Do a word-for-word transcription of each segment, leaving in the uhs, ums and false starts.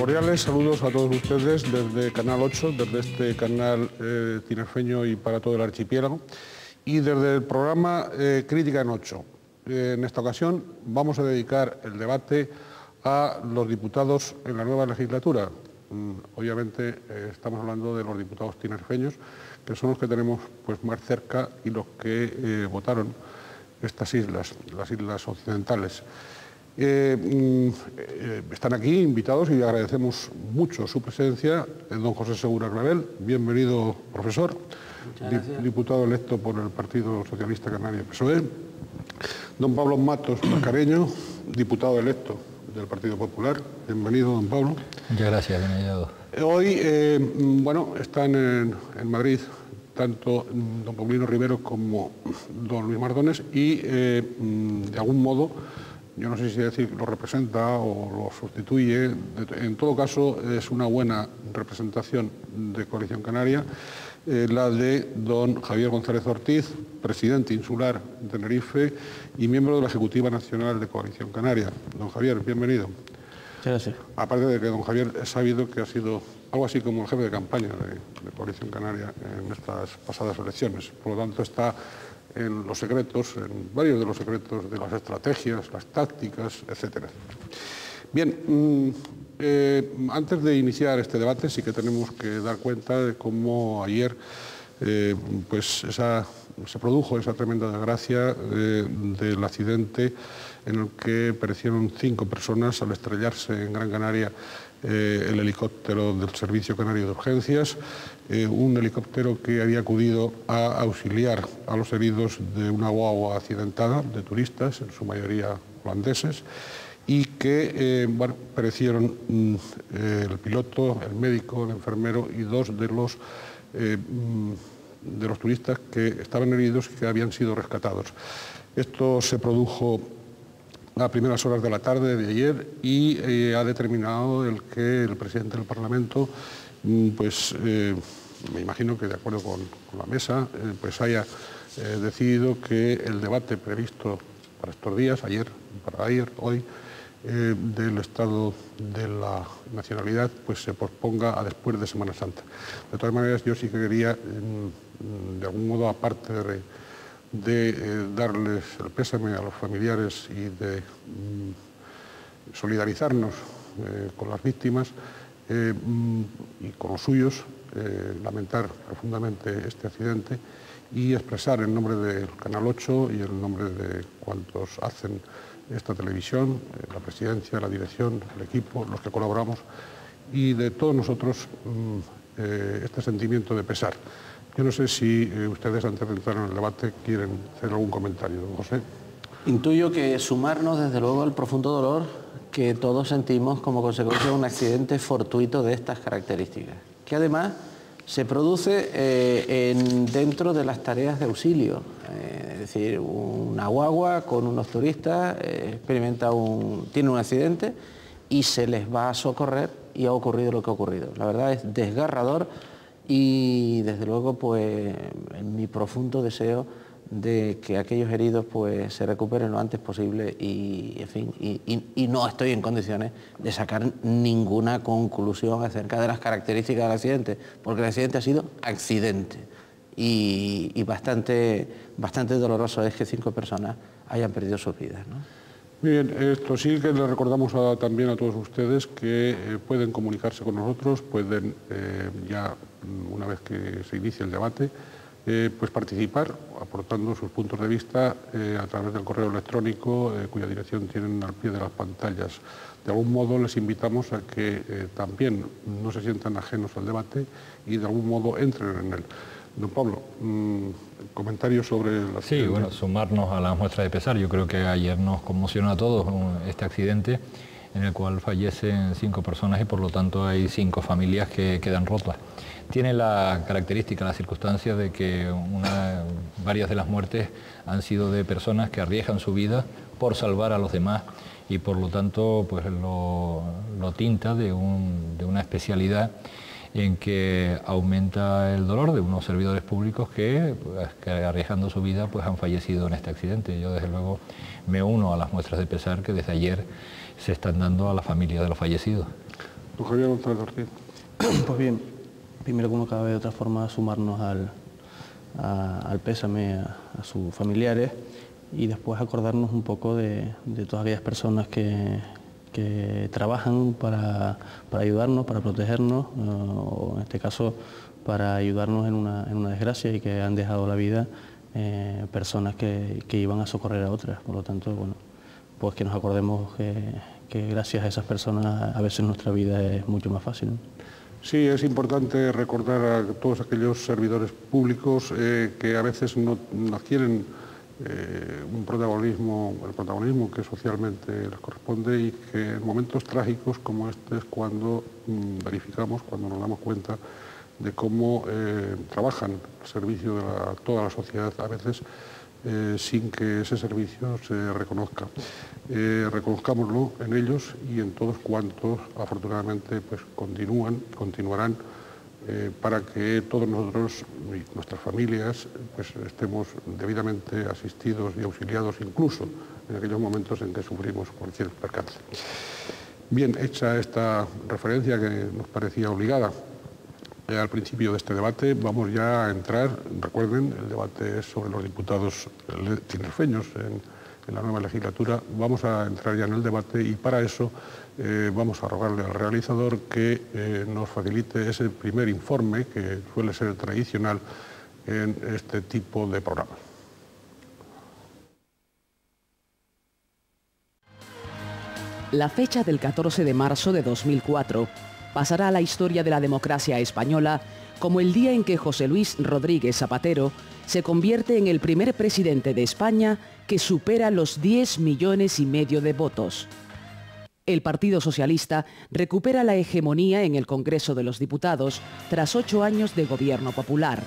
Cordiales saludos a todos ustedes desde Canal ocho, desde este canal eh, tinerfeño y para todo el archipiélago, y desde el programa eh, Crítica en ocho. Eh, en esta ocasión vamos a dedicar el debate a los diputados en la nueva legislatura. Mm, obviamente eh, estamos hablando de los diputados tinerfeños, que son los que tenemos pues, más cerca y los que eh, votaron estas islas, las islas occidentales. Eh, eh, están aquí invitados y agradecemos mucho su presencia. Eh, don José Segura Clavel, bienvenido, profesor, Dip, diputado electo por el Partido Socialista Canario P S O E. Don Pablo Matos Mascareño, diputado electo del Partido Popular. Bienvenido, don Pablo. Muchas gracias, bien hallado. Hoy, eh, bueno, están en, en Madrid tanto don Paulino Rivero como don Luis Mardones y, eh, de algún modo, yo no sé si decir lo representa o lo sustituye, en todo caso es una buena representación de Coalición Canaria, eh, la de don Javier González Ortiz, presidente insular de Tenerife y miembro de la Ejecutiva Nacional de Coalición Canaria. Don Javier, bienvenido. Muchas gracias. Aparte de que don Javier es sabido que ha sido algo así como el jefe de campaña de, de Coalición Canaria en estas pasadas elecciones, por lo tanto está en los secretos, en varios de los secretos de las estrategias, las tácticas, etcétera. Bien, mmm, eh, antes de iniciar este debate sí que tenemos que dar cuenta de cómo ayer eh, pues esa, se produjo esa tremenda desgracia eh, del accidente en el que perecieron cinco personas al estrellarse en Gran Canaria eh, el helicóptero del Servicio Canario de Urgencias, eh, un helicóptero que había acudido a auxiliar a los heridos de una guagua accidentada de turistas, en su mayoría holandeses, y que eh, bueno, perecieron mm, eh, el piloto, el médico, el enfermero y dos de los, eh, mm, de los turistas que estaban heridos y que habían sido rescatados. Esto se produjo a primeras horas de la tarde de ayer y eh, ha determinado el que el presidente del Parlamento, pues eh, me imagino que de acuerdo con, con la mesa, eh, pues haya eh, decidido que el debate previsto para estos días, ayer, para ayer, hoy, eh, del estado de la nacionalidad, pues se posponga a después de Semana Santa. De todas maneras, yo sí que quería, eh, de algún modo, aparte de de eh, darles el pésame a los familiares y de mm, solidarizarnos eh, con las víctimas eh, mm, y con los suyos, eh, lamentar profundamente este accidente y expresar en nombre del Canal ocho y en nombre de cuantos hacen esta televisión, eh, la presidencia, la dirección, el equipo, los que colaboramos y de todos nosotros mm, eh, este sentimiento de pesar. Yo no sé si eh, ustedes, antes de entrar en el debate, quieren hacer algún comentario, don José. Intuyo que sumarnos, desde luego, al profundo dolor que todos sentimos como consecuencia de un accidente fortuito de estas características, que además se produce eh, en, dentro de las tareas de auxilio. Eh, es decir, una guagua con unos turistas eh, experimenta un, tiene un accidente y se les va a socorrer y ha ocurrido lo que ha ocurrido. La verdad es desgarrador. Y desde luego, pues, en mi profundo deseo de que aquellos heridos pues se recuperen lo antes posible y, en fin, y, y, y no estoy en condiciones de sacar ninguna conclusión acerca de las características del accidente, porque el accidente ha sido accidente y, y bastante, bastante doloroso es que cinco personas hayan perdido sus vidas, ¿no? Muy bien, esto sí que les recordamos a, también a todos ustedes que eh, pueden comunicarse con nosotros, pueden eh, ya una vez que se inicie el debate, eh, pues participar aportando sus puntos de vista eh, a través del correo electrónico eh, cuya dirección tienen al pie de las pantallas. De algún modo les invitamos a que eh, también no se sientan ajenos al debate y de algún modo entren en él. Don Pablo, mmm, comentarios sobre la... Sí, bueno, sumarnos a las muestras de pesar. Yo creo que ayer nos conmocionó a todos este accidente en el cual fallecen cinco personas y por lo tanto hay cinco familias que quedan rotas. Tiene la característica, la circunstancia de que una, varias de las muertes han sido de personas que arriesgan su vida por salvar a los demás y por lo tanto pues lo, lo tinta de, un, de una especialidad en que aumenta el dolor de unos servidores públicos que, pues, que arriesgando su vida pues, han fallecido en este accidente. Yo desde luego me uno a las muestras de pesar que desde ayer se están dando a la familia de los fallecidos. Don Javier González Ortiz. Pues bien, primero, como cabe, de otra forma, sumarnos al, a, al pésame a, a sus familiares y después acordarnos un poco de, de todas aquellas personas que, que trabajan para, para ayudarnos, para protegernos, o en este caso para ayudarnos en una, en una desgracia, y que han dejado la vida eh, personas que, que iban a socorrer a otras. Por lo tanto, bueno, pues que nos acordemos que, que gracias a esas personas a veces nuestra vida es mucho más fácil, ¿no? Sí, es importante recordar a todos aquellos servidores públicos eh, que a veces no, no adquieren eh, un protagonismo, el protagonismo que socialmente les corresponde, y que en momentos trágicos como este es cuando mm, verificamos, cuando nos damos cuenta de cómo eh, trabajan al servicio de la, toda la sociedad, a veces eh, sin que ese servicio se reconozca. Eh, reconozcámoslo en ellos y en todos cuantos afortunadamente pues continúan, continuarán eh, para que todos nosotros y nuestras familias pues estemos debidamente asistidos y auxiliados, incluso en aquellos momentos en que sufrimos cualquier percance. Bien, hecha esta referencia que nos parecía obligada eh, al principio de este debate, vamos ya a entrar. Recuerden, el debate es sobre los diputados tinerfeños en en la nueva legislatura. Vamos a entrar ya en el debate, y para eso eh, vamos a rogarle al realizador que eh, nos facilite ese primer informe que suele ser tradicional en este tipo de programas. La fecha del catorce de marzo de dos mil cuatro pasará a la historia de la democracia española como el día en que José Luis Rodríguez Zapatero se convierte en el primer presidente de España que supera los diez millones y medio de votos. El Partido Socialista recupera la hegemonía en el Congreso de los Diputados tras ocho años de gobierno popular.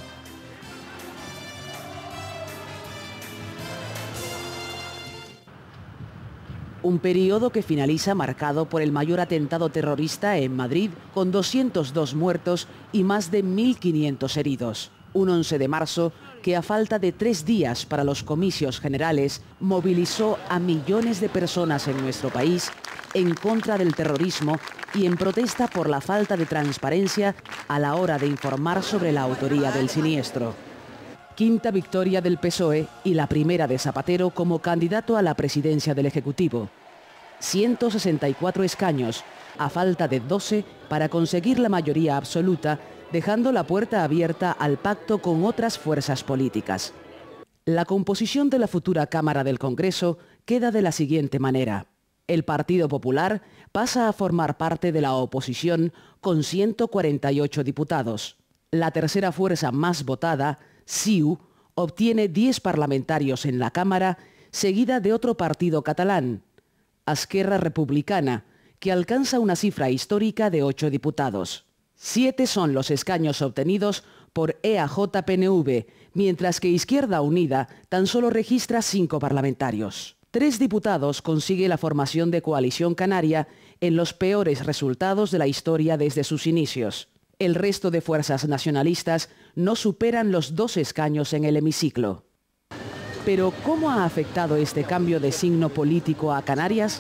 Un periodo que finaliza marcado por el mayor atentado terrorista en Madrid, con doscientos dos muertos y más de mil quinientos heridos. Un once de marzo que, a falta de tres días para los comicios generales, movilizó a millones de personas en nuestro país en contra del terrorismo y en protesta por la falta de transparencia a la hora de informar sobre la autoría del siniestro. Quinta victoria del P S O E y la primera de Zapatero como candidato a la presidencia del Ejecutivo. ciento sesenta y cuatro escaños, a falta de doce para conseguir la mayoría absoluta, dejando la puerta abierta al pacto con otras fuerzas políticas. La composición de la futura Cámara del Congreso queda de la siguiente manera. El Partido Popular pasa a formar parte de la oposición con ciento cuarenta y ocho diputados. La tercera fuerza más votada, C I U, obtiene diez parlamentarios en la Cámara, seguida de otro partido catalán, Esquerra Republicana, que alcanza una cifra histórica de ocho diputados. Siete son los escaños obtenidos por E A J P N V, mientras que Izquierda Unida tan solo registra cinco parlamentarios. Tres diputados consigue la formación de Coalición Canaria en los peores resultados de la historia desde sus inicios. El resto de fuerzas nacionalistas no superan los dos escaños en el hemiciclo. Pero, ¿cómo ha afectado este cambio de signo político a Canarias?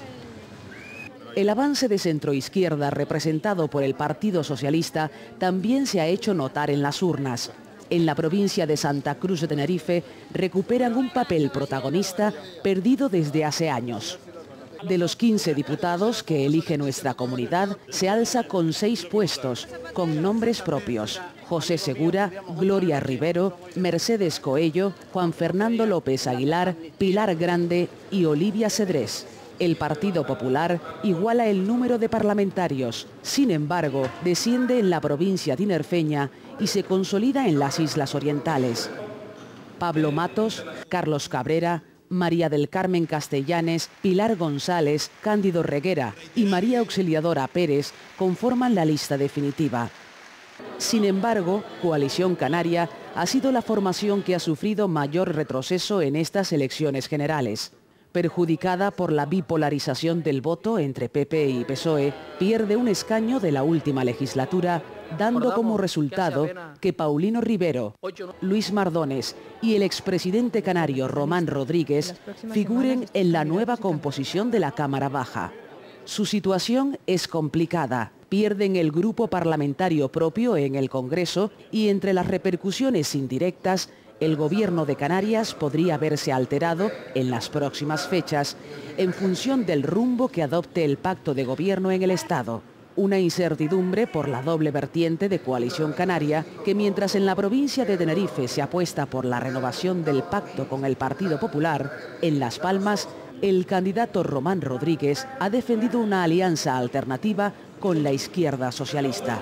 El avance de centroizquierda representado por el Partido Socialista también se ha hecho notar en las urnas. En la provincia de Santa Cruz de Tenerife recuperan un papel protagonista perdido desde hace años. De los quince diputados que elige nuestra comunidad, se alza con seis puestos, con nombres propios: José Segura, Gloria Rivero, Mercedes Coello, Juan Fernando López Aguilar, Pilar Grande y Olivia Cedrés. El Partido Popular iguala el número de parlamentarios, sin embargo, desciende en la provincia tinerfeña y se consolida en las Islas Orientales. Pablo Matos, Carlos Cabrera, María del Carmen Castellanes, Pilar González, Cándido Reguera y María Auxiliadora Pérez conforman la lista definitiva. Sin embargo, Coalición Canaria ha sido la formación que ha sufrido mayor retroceso en estas elecciones generales. Perjudicada por la bipolarización del voto entre P P y P S O E, pierde un escaño de la última legislatura, dando como resultado que Paulino Rivero, Luis Mardones y el expresidente canario Román Rodríguez figuren en la nueva composición de la Cámara Baja. Su situación es complicada. Pierden el grupo parlamentario propio en el Congreso y entre las repercusiones indirectas, el Gobierno de Canarias podría verse alterado en las próximas fechas en función del rumbo que adopte el pacto de gobierno en el Estado. Una incertidumbre por la doble vertiente de Coalición Canaria, que mientras en la provincia de Tenerife se apuesta por la renovación del pacto con el Partido Popular, en Las Palmas, el candidato Román Rodríguez ha defendido una alianza alternativa con la izquierda socialista.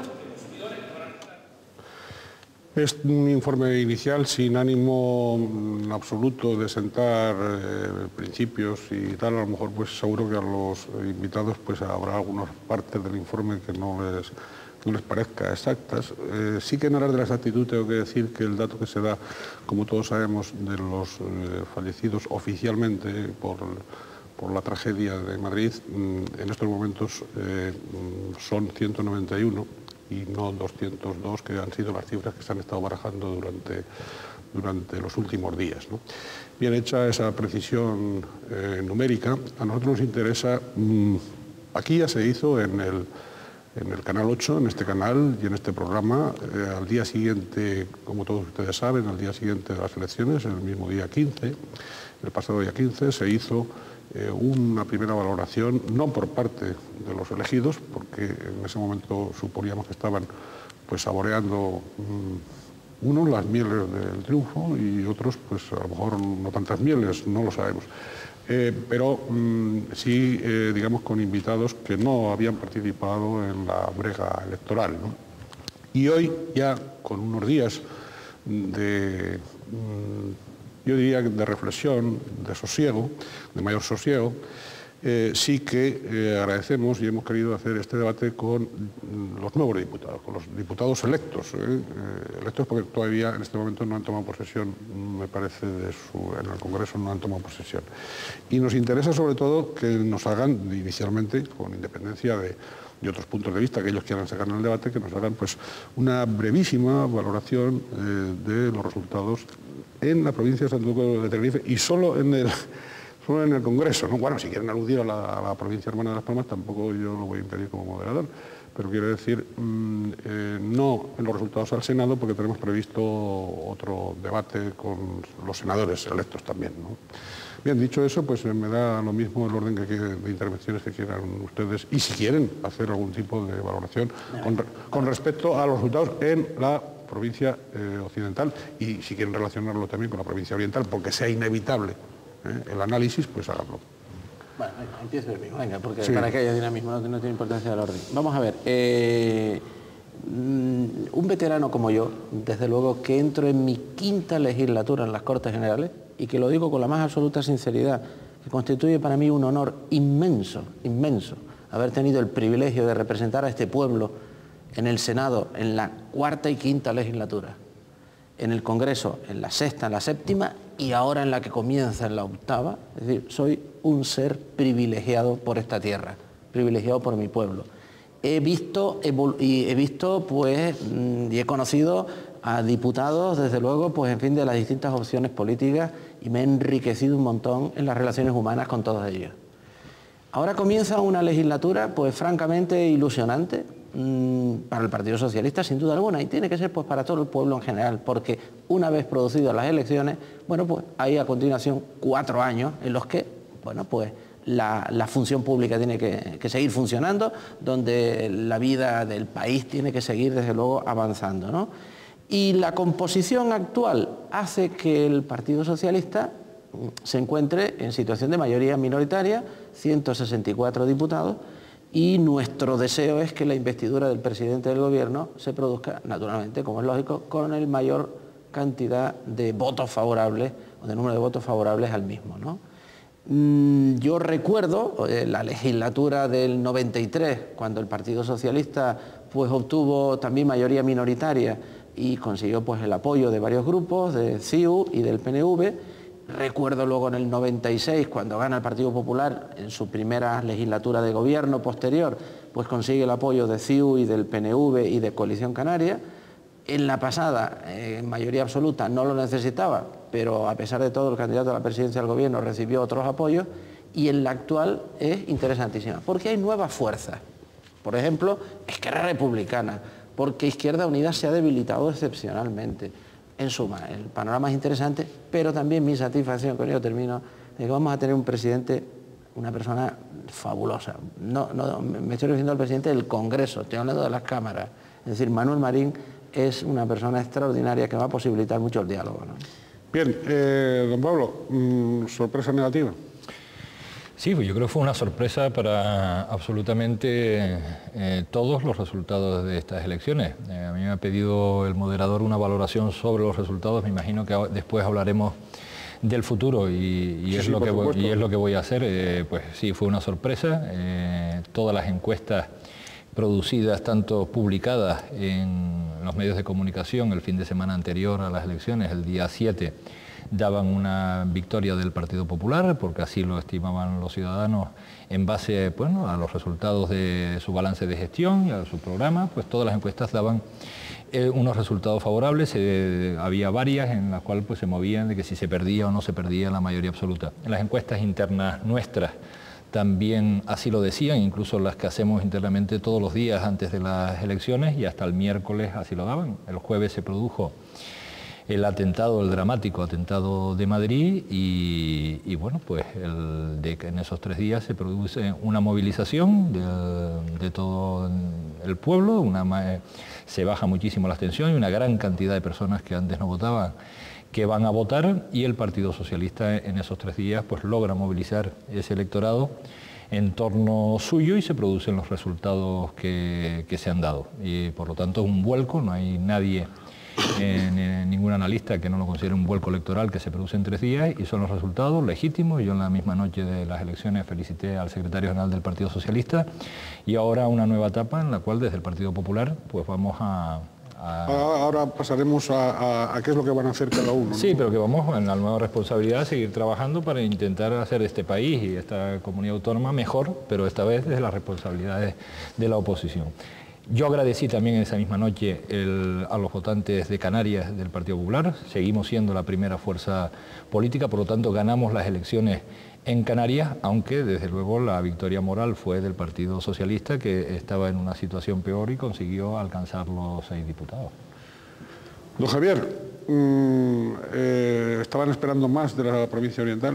Es un informe inicial sin ánimo absoluto de sentar eh, principios y tal. A lo mejor pues seguro que a los invitados pues habrá algunas partes del informe que no les, no les parezca exactas. Eh, sí que en aras de la exactitud tengo que decir que el dato que se da, como todos sabemos, de los eh, fallecidos oficialmente por, por la tragedia de Madrid, en estos momentos eh, son ciento noventa y uno. Y no doscientos dos, que han sido las cifras que se han estado barajando durante, durante los últimos días, ¿no? Bien hecha esa precisión eh, numérica, a nosotros nos interesa, mmm, aquí ya se hizo en el, en el Canal ocho, en este canal y en este programa, eh, al día siguiente, como todos ustedes saben, al día siguiente de las elecciones, el mismo día quince, el pasado día quince, se hizo Eh, una primera valoración, no por parte de los elegidos, porque en ese momento suponíamos que estaban pues saboreando mmm, unos las mieles del triunfo y otros pues a lo mejor no tantas mieles, no lo sabemos. Eh, pero mmm, sí, eh, digamos, con invitados que no habían participado en la brega electoral, ¿no? Y hoy ya con unos días de... Mmm, yo diría de reflexión, de sosiego, de mayor sosiego, eh, sí que eh, agradecemos y hemos querido hacer este debate con los nuevos diputados, con los diputados electos, eh, eh, electos porque todavía en este momento no han tomado posesión, me parece, de su, en el Congreso no han tomado posesión. Y nos interesa sobre todo que nos hagan, inicialmente, con independencia de, de otros puntos de vista que ellos quieran sacar en el debate, que nos hagan pues una brevísima valoración eh, de los resultados en la provincia de Santo de Tenerife y solo en el, solo en el Congreso, ¿no? Bueno, si quieren aludir a la, a la provincia hermana de Las Palmas, tampoco yo lo voy a impedir como moderador, pero quiero decir, mmm, eh, no en los resultados al Senado, porque tenemos previsto otro debate con los senadores electos también, ¿no? Bien, dicho eso, pues me da lo mismo el orden que, que, de intervenciones que quieran ustedes, y si quieren hacer algún tipo de valoración con, con respecto a los resultados en la provincia eh, occidental, y si quieren relacionarlo también con la provincia oriental, porque sea inevitable eh, el análisis, pues háganlo. Bueno, venga, empiezo yo mismo, venga, porque sí. Para que haya dinamismo no, no tiene importancia el orden. Vamos a ver, eh, un veterano como yo, desde luego que entro en mi quinta legislatura en las Cortes Generales, y que lo digo con la más absoluta sinceridad, que constituye para mí un honor inmenso, inmenso, haber tenido el privilegio de representar a este pueblo en el Senado, en la cuarta y quinta legislatura, en el Congreso, en la sexta, en la séptima, y ahora en la que comienza, en la octava. Es decir, soy un ser privilegiado por esta tierra, privilegiado por mi pueblo. He visto, y he visto, pues, y he conocido a diputados, desde luego, pues, en fin, de las distintas opciones políticas, y me he enriquecido un montón en las relaciones humanas con todos ellos. Ahora comienza una legislatura, pues, francamente ilusionante, para el Partido Socialista, sin duda alguna, y tiene que ser pues para todo el pueblo en general, porque una vez producidas las elecciones, bueno, pues hay a continuación cuatro años en los que, bueno, pues la, la función pública tiene que, que seguir funcionando, donde la vida del país tiene que seguir, desde luego, avanzando, ¿no? Y la composición actual hace que el Partido Socialista se encuentre en situación de mayoría minoritaria, ciento sesenta y cuatro diputados, y nuestro deseo es que la investidura del presidente del Gobierno se produzca, naturalmente, como es lógico, con el mayor cantidad de votos favorables, o de número de votos favorables al mismo, ¿no? Yo recuerdo eh, la legislatura del noventa y tres, cuando el Partido Socialista pues, obtuvo también mayoría minoritaria y consiguió pues, el apoyo de varios grupos, de C I U y del P N V. Recuerdo luego en el noventa y seis, cuando gana el Partido Popular en su primera legislatura de gobierno posterior, pues consigue el apoyo de C I U y del P N V y de Coalición Canaria. En la pasada, eh, en mayoría absoluta, no lo necesitaba, pero a pesar de todo el candidato a la presidencia del gobierno recibió otros apoyos. y en la actual es interesantísima, porque hay nuevas fuerzas. Por ejemplo, Esquerra Republicana, porque Izquierda Unida se ha debilitado excepcionalmente. En suma, el panorama es interesante, pero también mi satisfacción, con ello termino, de que vamos a tener un presidente, una persona fabulosa. No, no, me estoy refiriendo al presidente del Congreso, estoy hablando de las cámaras. Es decir, Manuel Marín es una persona extraordinaria que va a posibilitar mucho el diálogo, ¿no? Bien, eh, don Pablo, mmm, sorpresa negativa. Sí, pues yo creo que fue una sorpresa para absolutamente eh, todos los resultados de estas elecciones. Eh, a mí me ha pedido el moderador una valoración sobre los resultados, me imagino que después hablaremos del futuro y, y, sí, es, sí, lo que voy, y es lo que voy a hacer. Eh, pues sí, fue una sorpresa. Eh, todas las encuestas producidas, tanto publicadas en los medios de comunicación el fin de semana anterior a las elecciones, el día siete, daban una victoria del Partido Popular, porque así lo estimaban los ciudadanos en base, bueno, a los resultados de su balance de gestión y a su programa. Pues todas las encuestas daban eh, unos resultados favorables. Eh, había varias en las cuales pues, se movían de que si se perdía o no se perdía la mayoría absoluta. En las encuestas internas nuestras también así lo decían, incluso las que hacemos internamente todos los días antes de las elecciones, y hasta el miércoles así lo daban. El jueves se produjo el atentado, el dramático atentado de Madrid, y, y bueno, pues el, de que en esos tres días se produce una movilización de, de todo el pueblo, una, se baja muchísimo la abstención y una gran cantidad de personas que antes no votaban que van a votar, y el Partido Socialista en esos tres días pues logra movilizar ese electorado en torno suyo y se producen los resultados que, que se han dado. Y por lo tanto es un vuelco, no hay nadie, eh, ningún analista que no lo considere un vuelco electoral que se produce en tres días, y son los resultados legítimos. Yo en la misma noche de las elecciones felicité al secretario general del Partido Socialista, y ahora una nueva etapa en la cual desde el Partido Popular pues vamos a... Ahora pasaremos a, a, a qué es lo que van a hacer cada uno, ¿no? Sí, pero que vamos en la nueva responsabilidad a seguir trabajando para intentar hacer este país y esta comunidad autónoma mejor, pero esta vez desde las responsabilidades de la oposición. Yo agradecí también esa misma noche el, a los votantes de Canarias del Partido Popular. Seguimos siendo la primera fuerza política, por lo tanto ganamos las elecciones en Canarias, aunque desde luego la victoria moral fue del Partido Socialista, que estaba en una situación peor y consiguió alcanzar los seis diputados. Don Javier, mmm, eh, ¿estaban esperando más de la provincia oriental?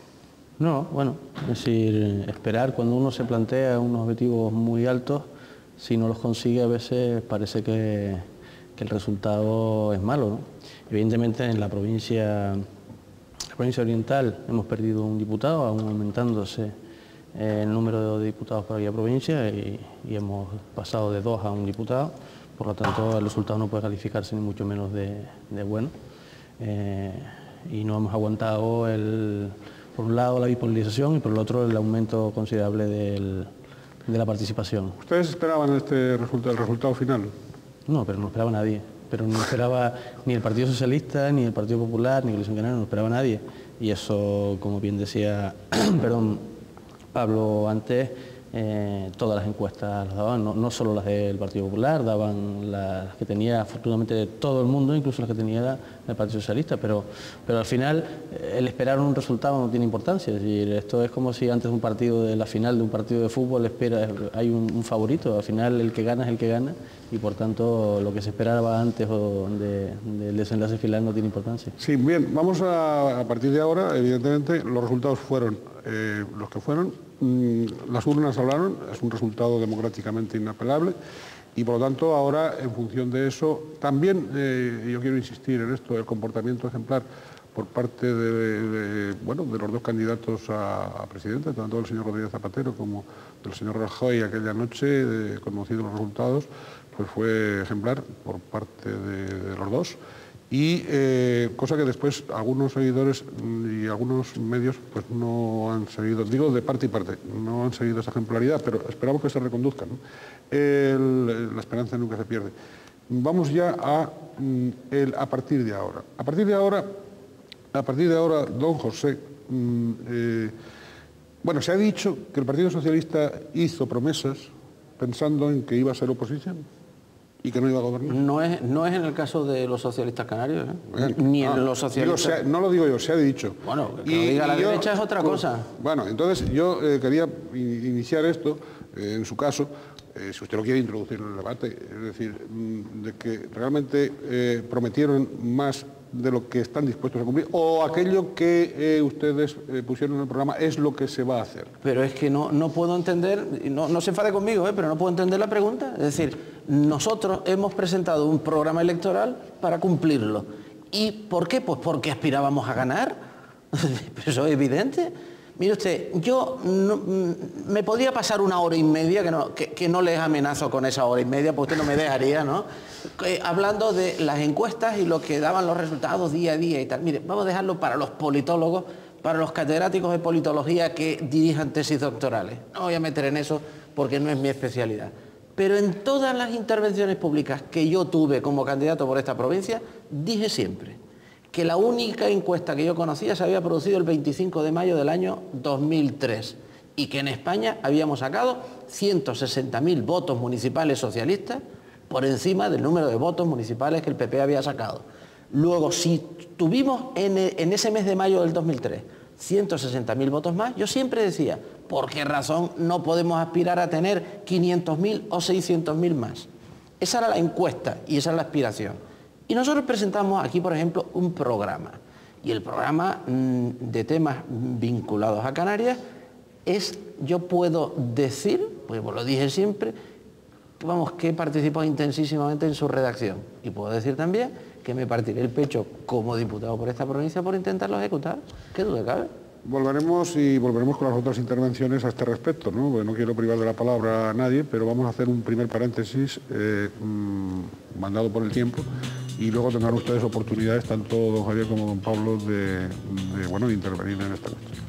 No, bueno, es decir, esperar cuando uno se plantea unos objetivos muy altos, si no los consigue a veces parece que, que el resultado es malo, ¿no? Evidentemente en la provincia... En la provincia oriental hemos perdido un diputado, aún aumentándose el número de diputados por aquella provincia, y, y hemos pasado de dos a un diputado, por lo tanto el resultado no puede calificarse ni mucho menos de, de bueno. Eh, y no hemos aguantado, el, por un lado, la bipolarización y por el otro el aumento considerable del, de la participación. ¿Ustedes esperaban este resultado, el resultado final? No, pero no esperaba nadie. Pero no esperaba ni el Partido Socialista, ni el Partido Popular, ni Coalición Canaria, no esperaba nadie. Y eso, como bien decía perdón, Pablo antes, eh, todas las encuestas las daban, no, no solo las del Partido Popular, daban las que tenía afortunadamente todo el mundo, incluso las que tenía el Partido Socialista, pero, pero al final el esperar un resultado no tiene importancia. Es decir, esto es como si antes de un partido, de la final de un partido de fútbol, espera, hay un, un favorito, al final el que gana es el que gana, y por tanto lo que se esperaba antes o de, del desenlace final no tiene importancia. Sí, bien, vamos a, a partir de ahora, evidentemente los resultados fueron eh, los que fueron, mm, las urnas hablaron, es un resultado democráticamente inapelable, y por lo tanto ahora en función de eso, también eh, yo quiero insistir en esto, el comportamiento ejemplar por parte de, de, bueno, de los dos candidatos a, a presidente, tanto del señor Rodríguez Zapatero como del señor Rajoy aquella noche, de, conocidos los resultados, pues fue ejemplar por parte de, de los dos, y eh, cosa que después algunos seguidores y algunos medios pues no han seguido, digo de parte y parte, no han seguido esa ejemplaridad, pero esperamos que se reconduzcan, ¿no? El, la esperanza nunca se pierde. Vamos ya a, el, a partir de ahora. A partir de ahora, a partir de ahora, don José, eh, bueno, se ha dicho que el Partido Socialista hizo promesas pensando en que iba a ser oposición. ¿Y que no iba a gobernar? No es, no es en el caso de los socialistas canarios, ¿eh? Bien. Ni en Ah, los socialistas... digo, se ha, no lo digo yo, se ha dicho. Bueno, que lo diga la yo, derecha es otra pues, cosa. Bueno, entonces yo eh, quería iniciar esto, eh, en su caso, eh, si usted lo quiere introducir en el debate, es decir, mm, de que realmente eh, prometieron más de lo que están dispuestos a cumplir, o aquello que eh, ustedes eh, pusieron en el programa es lo que se va a hacer. Pero es que no, no puedo entender, y no, no se enfade conmigo, ¿eh? Pero no puedo entender la pregunta. Es decir, nosotros hemos presentado un programa electoral para cumplirlo. ¿Y por qué? Pues porque aspirábamos a ganar. Eso es evidente. Mire usted, yo no, me podría pasar una hora y media, que no, que, que no les amenazo con esa hora y media, porque usted no me dejaría, ¿no? Eh, hablando de las encuestas y lo que daban los resultados día a día y tal. Mire, vamos a dejarlo para los politólogos, para los catedráticos de politología que dirijan tesis doctorales. No voy a meter en eso porque no es mi especialidad. Pero en todas las intervenciones públicas que yo tuve como candidato por esta provincia, dije siempre que la única encuesta que yo conocía se había producido el veinticinco de mayo del año dos mil tres y que en España habíamos sacado ciento sesenta mil votos municipales socialistas por encima del número de votos municipales que el P P había sacado. Luego, si tuvimos en, en ese mes de mayo del dos mil tres ciento sesenta mil votos más, yo siempre decía, ¿por qué razón no podemos aspirar a tener quinientos mil o seiscientos mil más? Esa era la encuesta y esa era la aspiración. Y nosotros presentamos aquí, por ejemplo, un programa. Y el programa mmm, de temas vinculados a Canarias es, yo puedo decir, pues lo dije siempre, vamos, que he participado intensísimamente en su redacción. Y puedo decir también que me partiré el pecho como diputado por esta provincia por intentarlo ejecutar. ¿Qué duda cabe? Volveremos y volveremos con las otras intervenciones a este respecto, ¿no? Porque no quiero privar de la palabra a nadie, pero vamos a hacer un primer paréntesis eh, mmm, mandado por el tiempo y luego tendrán ustedes oportunidades, tanto don Javier como don Pablo, de, de, bueno, de intervenir en esta cuestión.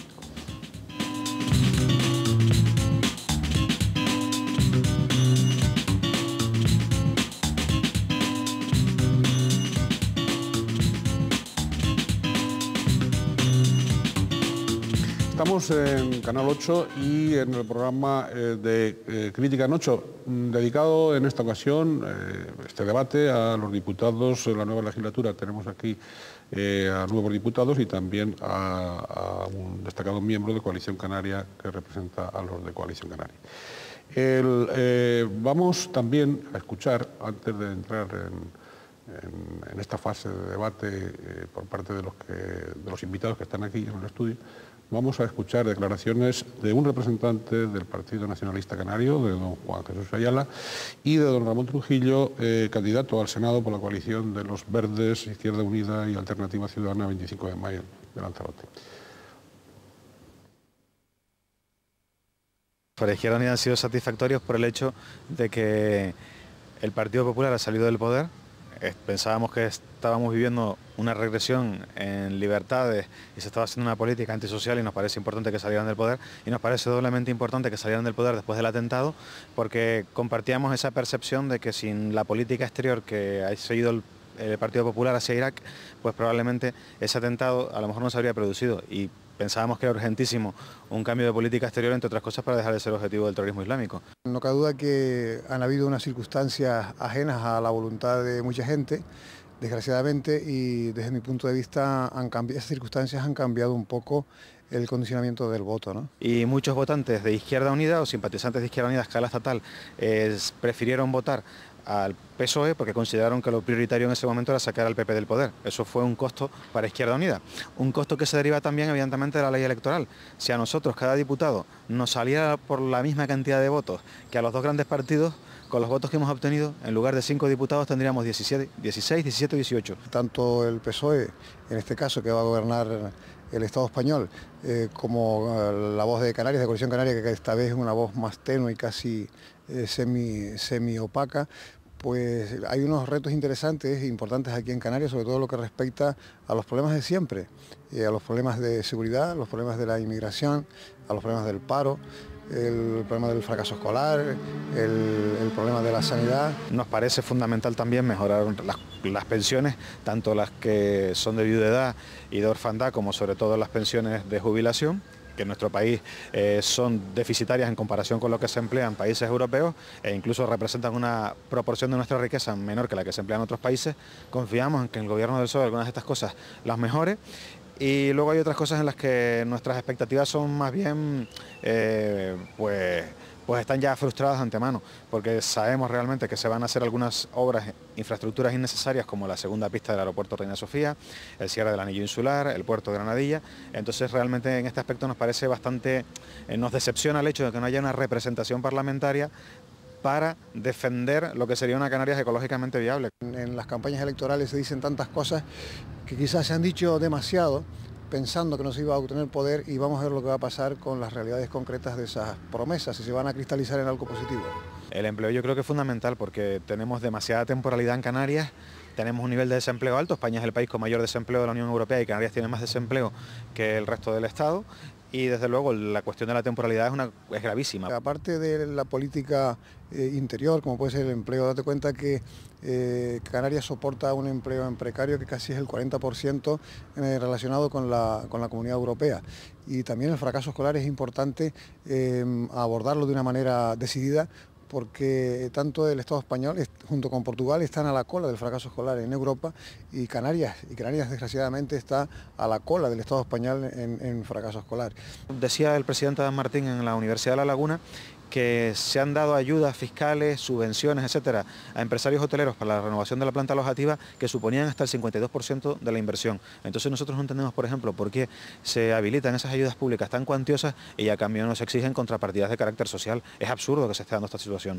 Estamos en Canal ocho y en el programa eh, de eh, Crítica en ocho, dedicado en esta ocasión, eh, este debate, a los diputados de la nueva legislatura. Tenemos aquí eh, a nuevos diputados y también a, a un destacado miembro de Coalición Canaria que representa a los de Coalición Canaria. El, eh, vamos también a escuchar, antes de entrar en, en, en esta fase de debate eh, por parte de los, que, de los invitados que están aquí en el estudio, vamos a escuchar declaraciones de un representante del Partido Nacionalista Canario, de don Juan Jesús Ayala, y de don Ramón Trujillo, eh, candidato al Senado por la coalición de los Verdes, Izquierda Unida y Alternativa Ciudadana veinticinco de mayo de Lanzarote. Para Izquierda Unida han sido satisfactorios por el hecho de que el Partido Popular ha salido del poder. Pensábamos que estábamos viviendo una regresión en libertades y se estaba haciendo una política antisocial y nos parece importante que salieran del poder y nos parece doblemente importante que salieran del poder después del atentado porque compartíamos esa percepción de que sin la política exterior que ha seguido el, el Partido Popular hacia Irak, pues probablemente ese atentado a lo mejor no se habría producido y pensábamos que era urgentísimo un cambio de política exterior, entre otras cosas, para dejar de ser objetivo del terrorismo islámico. No cabe duda que han habido unas circunstancias ajenas a la voluntad de mucha gente, desgraciadamente, y desde mi punto de vista han cambiado, esas circunstancias han cambiado un poco el condicionamiento del voto, ¿no? Y muchos votantes de Izquierda Unida o simpatizantes de Izquierda Unida a escala estatal eh, prefirieron votar al P S O E porque consideraron que lo prioritario en ese momento era sacar al P P del poder. Eso fue un costo para Izquierda Unida. Un costo que se deriva también evidentemente de la ley electoral. Si a nosotros, cada diputado, nos saliera por la misma cantidad de votos que a los dos grandes partidos, con los votos que hemos obtenido, en lugar de cinco diputados tendríamos diecisiete, dieciséis, diecisiete, dieciocho. Tanto el P S O E, en este caso, que va a gobernar el Estado español, eh, como eh, la voz de Canarias, de Coalición Canaria, que esta vez es una voz más tenue y casi eh, semi, semi opaca, pues hay unos retos interesantes e importantes aquí en Canarias, sobre todo lo que respecta a los problemas de siempre, eh, a los problemas de seguridad, a los problemas de la inmigración, a los problemas del paro, el problema del fracaso escolar, el, el problema de la sanidad. Nos parece fundamental también mejorar las, las pensiones, tanto las que son de viudedad y de orfandad, como sobre todo las pensiones de jubilación. que en nuestro país eh, son deficitarias en comparación con lo que se emplea en países europeos e incluso representan una proporción de nuestra riqueza menor que la que se emplea en otros países, confiamos en que el gobierno del P S O E algunas de estas cosas las mejore. Y luego hay otras cosas en las que nuestras expectativas son más bien, eh, pues, pues están ya frustradas de antemano, porque sabemos realmente que se van a hacer algunas obras, infraestructuras innecesarias, como la segunda pista del aeropuerto Reina Sofía, el cierre del anillo insular, el puerto de Granadilla. Entonces realmente en este aspecto nos parece bastante, eh, nos decepciona el hecho de que no haya una representación parlamentaria para defender lo que sería una Canarias ecológicamente viable. En las campañas electorales se dicen tantas cosas que quizás se han dicho demasiado pensando que no se iba a obtener poder, y vamos a ver lo que va a pasar con las realidades concretas de esas promesas, si se van a cristalizar en algo positivo. El empleo yo creo que es fundamental porque tenemos demasiada temporalidad en Canarias, tenemos un nivel de desempleo alto, España es el país con mayor desempleo de la Unión Europea y Canarias tiene más desempleo que el resto del Estado. Y desde luego la cuestión de la temporalidad es, una, es gravísima. Aparte de la política eh, interior, como puede ser el empleo, date cuenta que eh, Canarias soporta un empleo en precario que casi es el cuarenta por ciento eh, relacionado con la, con la Comunidad Europea. Y también el fracaso escolar es importante eh, abordarlo de una manera decidida, porque tanto el Estado español junto con Portugal están a la cola del fracaso escolar en Europa, y Canarias, y Canarias desgraciadamente está a la cola del Estado español en, en fracaso escolar. Decía el presidente Adán Martín en la Universidad de La Laguna que se han dado ayudas fiscales, subvenciones, etcétera, a empresarios hoteleros para la renovación de la planta alojativa que suponían hasta el cincuenta y dos por ciento de la inversión. Entonces nosotros no entendemos, por ejemplo, por qué se habilitan esas ayudas públicas tan cuantiosas y a cambio nos exigen contrapartidas de carácter social. Es absurdo que se esté dando esta situación.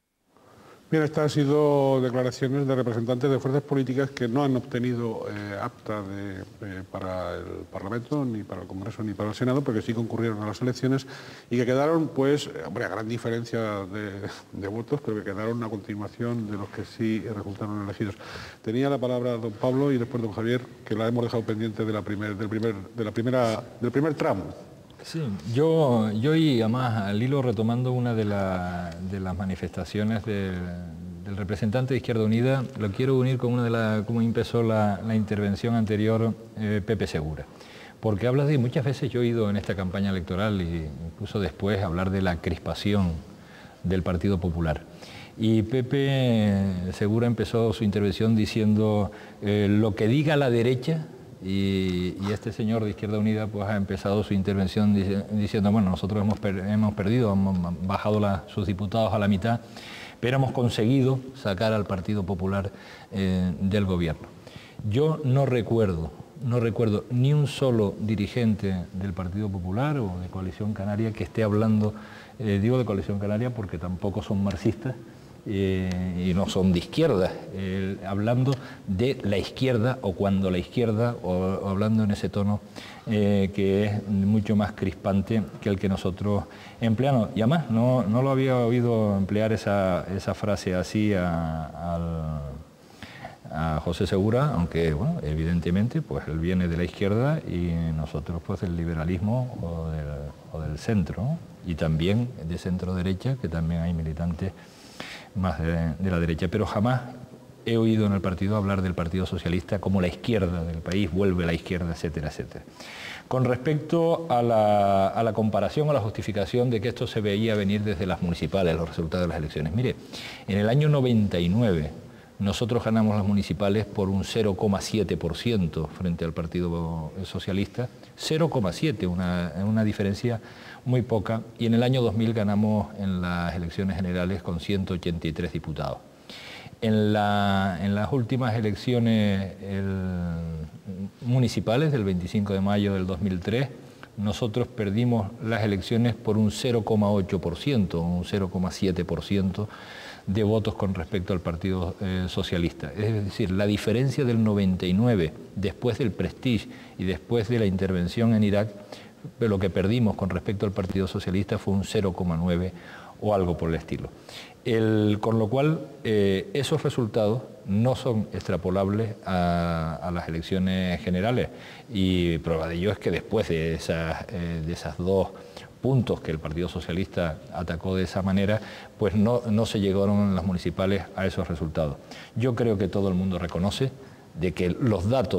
Bien, estas han sido declaraciones de representantes de fuerzas políticas que no han obtenido eh, apta de, eh, para el Parlamento, ni para el Congreso, ni para el Senado, porque sí concurrieron a las elecciones y que quedaron, pues, hombre, a gran diferencia de, de votos, pero que quedaron a continuación de los que sí resultaron elegidos. Tenía la palabra don Pablo y después don Javier, que la hemos dejado pendiente de la primer, del, primer, de la primera, del primer tramo. Sí, yo, yo y además al hilo retomando una de, la, de las manifestaciones de, del representante de Izquierda Unida, lo quiero unir con una de las, como empezó la, la intervención anterior, eh, Pepe Segura. Porque habla de, muchas veces yo he oído en esta campaña electoral e incluso después hablar de la crispación del Partido Popular. Y Pepe Segura empezó su intervención diciendo eh, lo que diga la derecha. Y, y este señor de Izquierda Unida pues ha empezado su intervención dic diciendo, bueno, nosotros hemos, per hemos perdido, hemos bajado la, sus diputados a la mitad, pero hemos conseguido sacar al Partido Popular eh, del gobierno. Yo no recuerdo, no recuerdo ni un solo dirigente del Partido Popular o de Coalición Canaria que esté hablando, eh, digo de Coalición Canaria porque tampoco son marxistas, Eh, y no son de izquierda, eh, hablando de la izquierda o cuando la izquierda, o, o hablando en ese tono eh, que es mucho más crispante que el que nosotros empleamos. Y además no, no lo había oído emplear esa, esa frase así a, a, a José Segura, aunque bueno, evidentemente pues él viene de la izquierda y nosotros pues del liberalismo o del, o del centro, ¿no? Y también de centro derecha, que también hay militantes más de, de la derecha, pero jamás he oído en el partido hablar del Partido Socialista como la izquierda del país, vuelve la izquierda, etcétera, etcétera. Con respecto a la, a la comparación o la justificación de que esto se veía venir desde las municipales, los resultados de las elecciones. Mire, en el año noventa y nueve nosotros ganamos las municipales por un cero coma siete por ciento frente al Partido Socialista, cero coma siete, una, una diferencia muy poca, y en el año dos mil ganamos en las elecciones generales con ciento ochenta y tres diputados. En, la, en las últimas elecciones el, municipales del veinticinco de mayo del dos mil tres, nosotros perdimos las elecciones por un cero coma ocho por ciento, un cero coma siete por ciento de votos con respecto al Partido eh, Socialista. Es decir, la diferencia del noventa y nueve, después del Prestige y después de la intervención en Irak, lo que perdimos con respecto al Partido Socialista fue un cero coma nueve o algo por el estilo. El, con lo cual, eh, esos resultados no son extrapolables a, a las elecciones generales, y prueba de ello es que después de esas, eh, de esas dos puntos que el Partido Socialista atacó de esa manera, pues no, no se llegaron en las municipales a esos resultados. Yo creo que todo el mundo reconoce de que los datos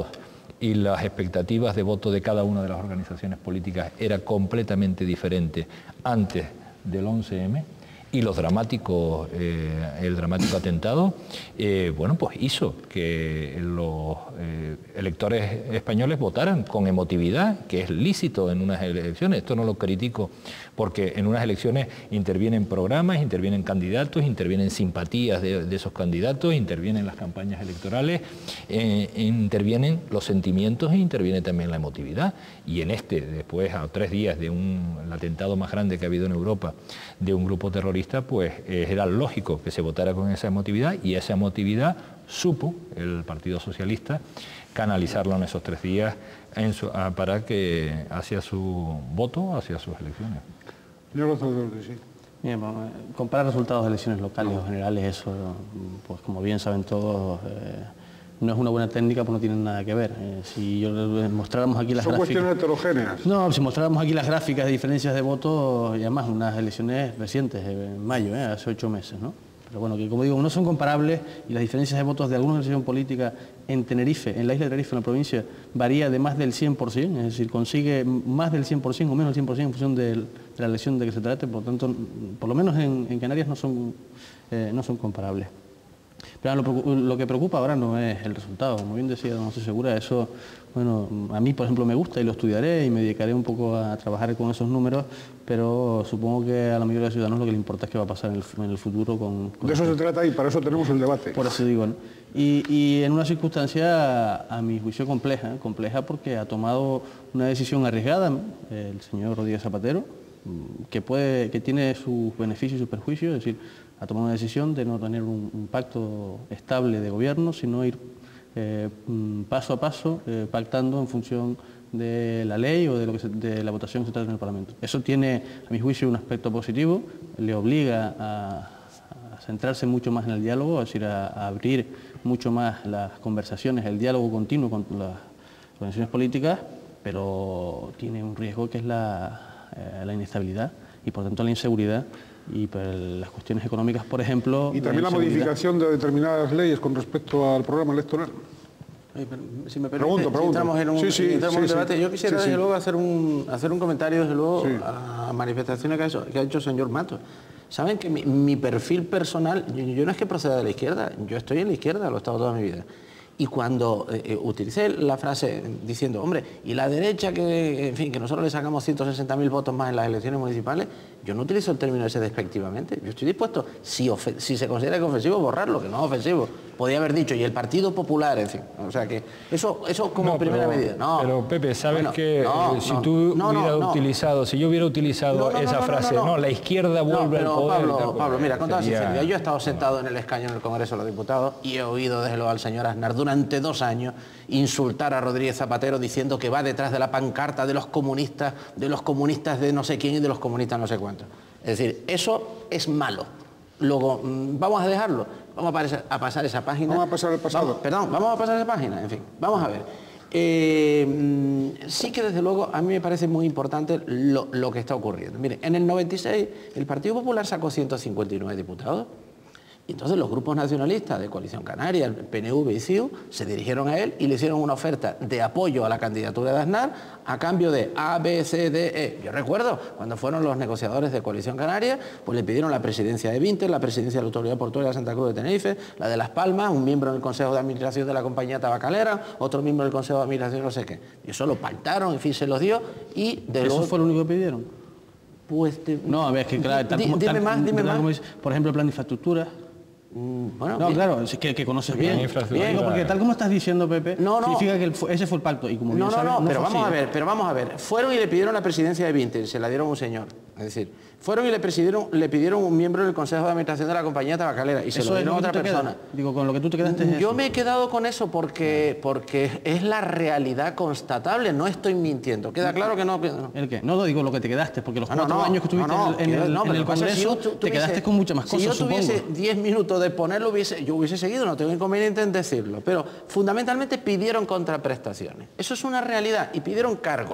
y las expectativas de voto de cada una de las organizaciones políticas era completamente diferente antes del once eme, y los dramáticos, eh, el dramático atentado, eh, bueno, pues hizo que los eh, electores españoles votaran con emotividad, que es lícito en unas elecciones. Esto no lo critico, porque en unas elecciones intervienen programas, intervienen candidatos, intervienen simpatías de, de esos candidatos, intervienen las campañas electorales, eh, intervienen los sentimientos e interviene también la emotividad. Y en este, después, a tres días de un el atentado más grande que ha habido en Europa, de un grupo terrorista, pues eh, era lógico que se votara con esa emotividad, y esa emotividad supo el Partido Socialista canalizarlo en esos tres días en su, a, para que hacia su voto, hacia sus elecciones. Señor González, sí. Bien, bueno, comparar resultados de elecciones locales o generales, eso, pues como bien saben todos, eh, no es una buena técnica, pues no tienen nada que ver. Eh, si yo mostráramos aquí las Son gráficas... cuestiones heterogéneas. No, si mostráramos aquí las gráficas de diferencias de votos, y además unas elecciones recientes, en mayo, eh, hace ocho meses, ¿no? Pero bueno, que como digo, no son comparables, y las diferencias de votos de alguna organización política en Tenerife, en la isla de Tenerife, en la provincia, varía de más del cien por ciento, es decir, consigue más del cien por ciento o menos del cien por ciento en función de, de la elección de que se trate, por lo tanto, por lo menos en, en Canarias no son, eh, no son comparables. Pero lo, lo que preocupa ahora no es el resultado, como bien decía don José Segura, eso, bueno, a mí por ejemplo me gusta y lo estudiaré y me dedicaré un poco a trabajar con esos números, pero supongo que a la mayoría de los ciudadanos lo que le importa es qué va a pasar en el, en el futuro con... con de eso se trata y para eso tenemos el debate. Por eso digo, ¿no? Y, y en una circunstancia, a mi juicio, compleja, compleja porque ha tomado una decisión arriesgada el señor Rodríguez Zapatero, que, puede, que tiene sus beneficios y sus perjuicios, es decir, ha tomado una decisión de no tener un, un pacto estable de gobierno, sino ir eh, paso a paso eh, pactando en función de la ley o de, lo que se, de la votación que se trata en el Parlamento. Eso tiene, a mi juicio, un aspecto positivo, le obliga a, a centrarse mucho más en el diálogo, es decir, a, a abrir mucho más las conversaciones, el diálogo continuo con las organizaciones políticas, pero tiene un riesgo que es la, eh, la inestabilidad y por tanto la inseguridad. Y por las cuestiones económicas, por ejemplo... Y también la, la modificación de determinadas leyes con respecto al programa electoral. Oye, pero, si me permite, pregunto, pregunto. Si entramos en un, sí, sí, entramos sí, en un debate, sí, yo quisiera sí, desde sí. luego hacer un, hacer un comentario desde luego sí. a manifestaciones que ha hecho, que ha hecho el señor Matos. Saben que mi, mi perfil personal, yo, yo no es que proceda de la izquierda, yo estoy en la izquierda, lo he estado toda mi vida. Y cuando eh, utilicé la frase diciendo, hombre, y la derecha que, en fin, que nosotros le sacamos ciento sesenta mil votos más en las elecciones municipales, yo no utilizo el término ese despectivamente. Yo estoy dispuesto, si, si se considera que es ofensivo, borrarlo, que no es ofensivo. Podía haber dicho, y el Partido Popular, en fin. O sea que eso, eso como no, primera pero, medida. No, pero Pepe, sabes bueno, que no, eh, si no, tú no, hubieras no, utilizado, no. si yo hubiera utilizado No, no, esa no, no, frase, no, no. no, la izquierda vuelve no, al poder. Pablo, tal, Pablo, mira, con toda sería... sinceridad, yo he estado sentado en el escaño en el Congreso de los Diputados y he oído desde luego al señor Aznar durante dos años insultar a Rodríguez Zapatero diciendo que va detrás de la pancarta de los comunistas, de los comunistas de no sé quién y de los comunistas no sé cuántos. Es decir, eso es malo. Luego, vamos a dejarlo, vamos a pasar, a pasar esa página. Vamos a pasar el pasado. Vamos, perdón, vamos a pasar esa página, en fin, vamos a ver. Eh, sí que desde luego a mí me parece muy importante lo, lo que está ocurriendo. Miren, en el noventa y seis el Partido Popular sacó ciento cincuenta y nueve diputados. Y entonces los grupos nacionalistas de Coalición Canaria, el P N V y C I U, se dirigieron a él y le hicieron una oferta de apoyo a la candidatura de Aznar a cambio de A, B, C, D, E. Yo recuerdo cuando fueron los negociadores de Coalición Canaria, pues le pidieron la presidencia de Vinter, la presidencia de la Autoridad Portuaria de Santa Cruz de Tenerife, la de Las Palmas, un miembro del Consejo de Administración de la compañía tabacalera, otro miembro del Consejo de Administración no sé qué. Y eso lo pactaron, en fin, se los dio y de ¿Eso luego... fue lo único que pidieron? Pues te... No, a ver, es que claro, tal como, dime tal, más, dime tal más. Como es, por ejemplo, el plan de infraestructura. Bueno, no, bien. claro, es que, que conoces bien. Infraestructura. Digo, porque tal como estás diciendo, Pepe, no, no. significa que el, ese fue el pacto. Y como bien no, no, sabes, no, no pero fue vamos así. a ver, pero vamos a ver. Fueron y le pidieron la presidencia de Vinter, se la dieron a un señor. Es decir, fueron y le pidieron, le pidieron un miembro del Consejo de Administración de la compañía tabacalera y se Eso lo es dieron a lo que otra tú te persona. quedas. Digo, con lo que tú te quedaste es Yo eso. me he quedado con eso porque, porque es la realidad constatable, no estoy mintiendo. ¿Queda claro que no? Que no. ¿El qué? No, no, digo lo que te quedaste, porque los Ah, no, cuatro no, años que estuviste no, no, en el, en no, el, pero en el pasa es que Congreso, si yo tu- te quedaste tuviese- con muchas más cosas, Si yo supongo. tuviese diez minutos de ponerlo, hubiese, yo hubiese seguido, no tengo inconveniente en decirlo. Pero fundamentalmente pidieron contraprestaciones. Eso es una realidad y pidieron cargos.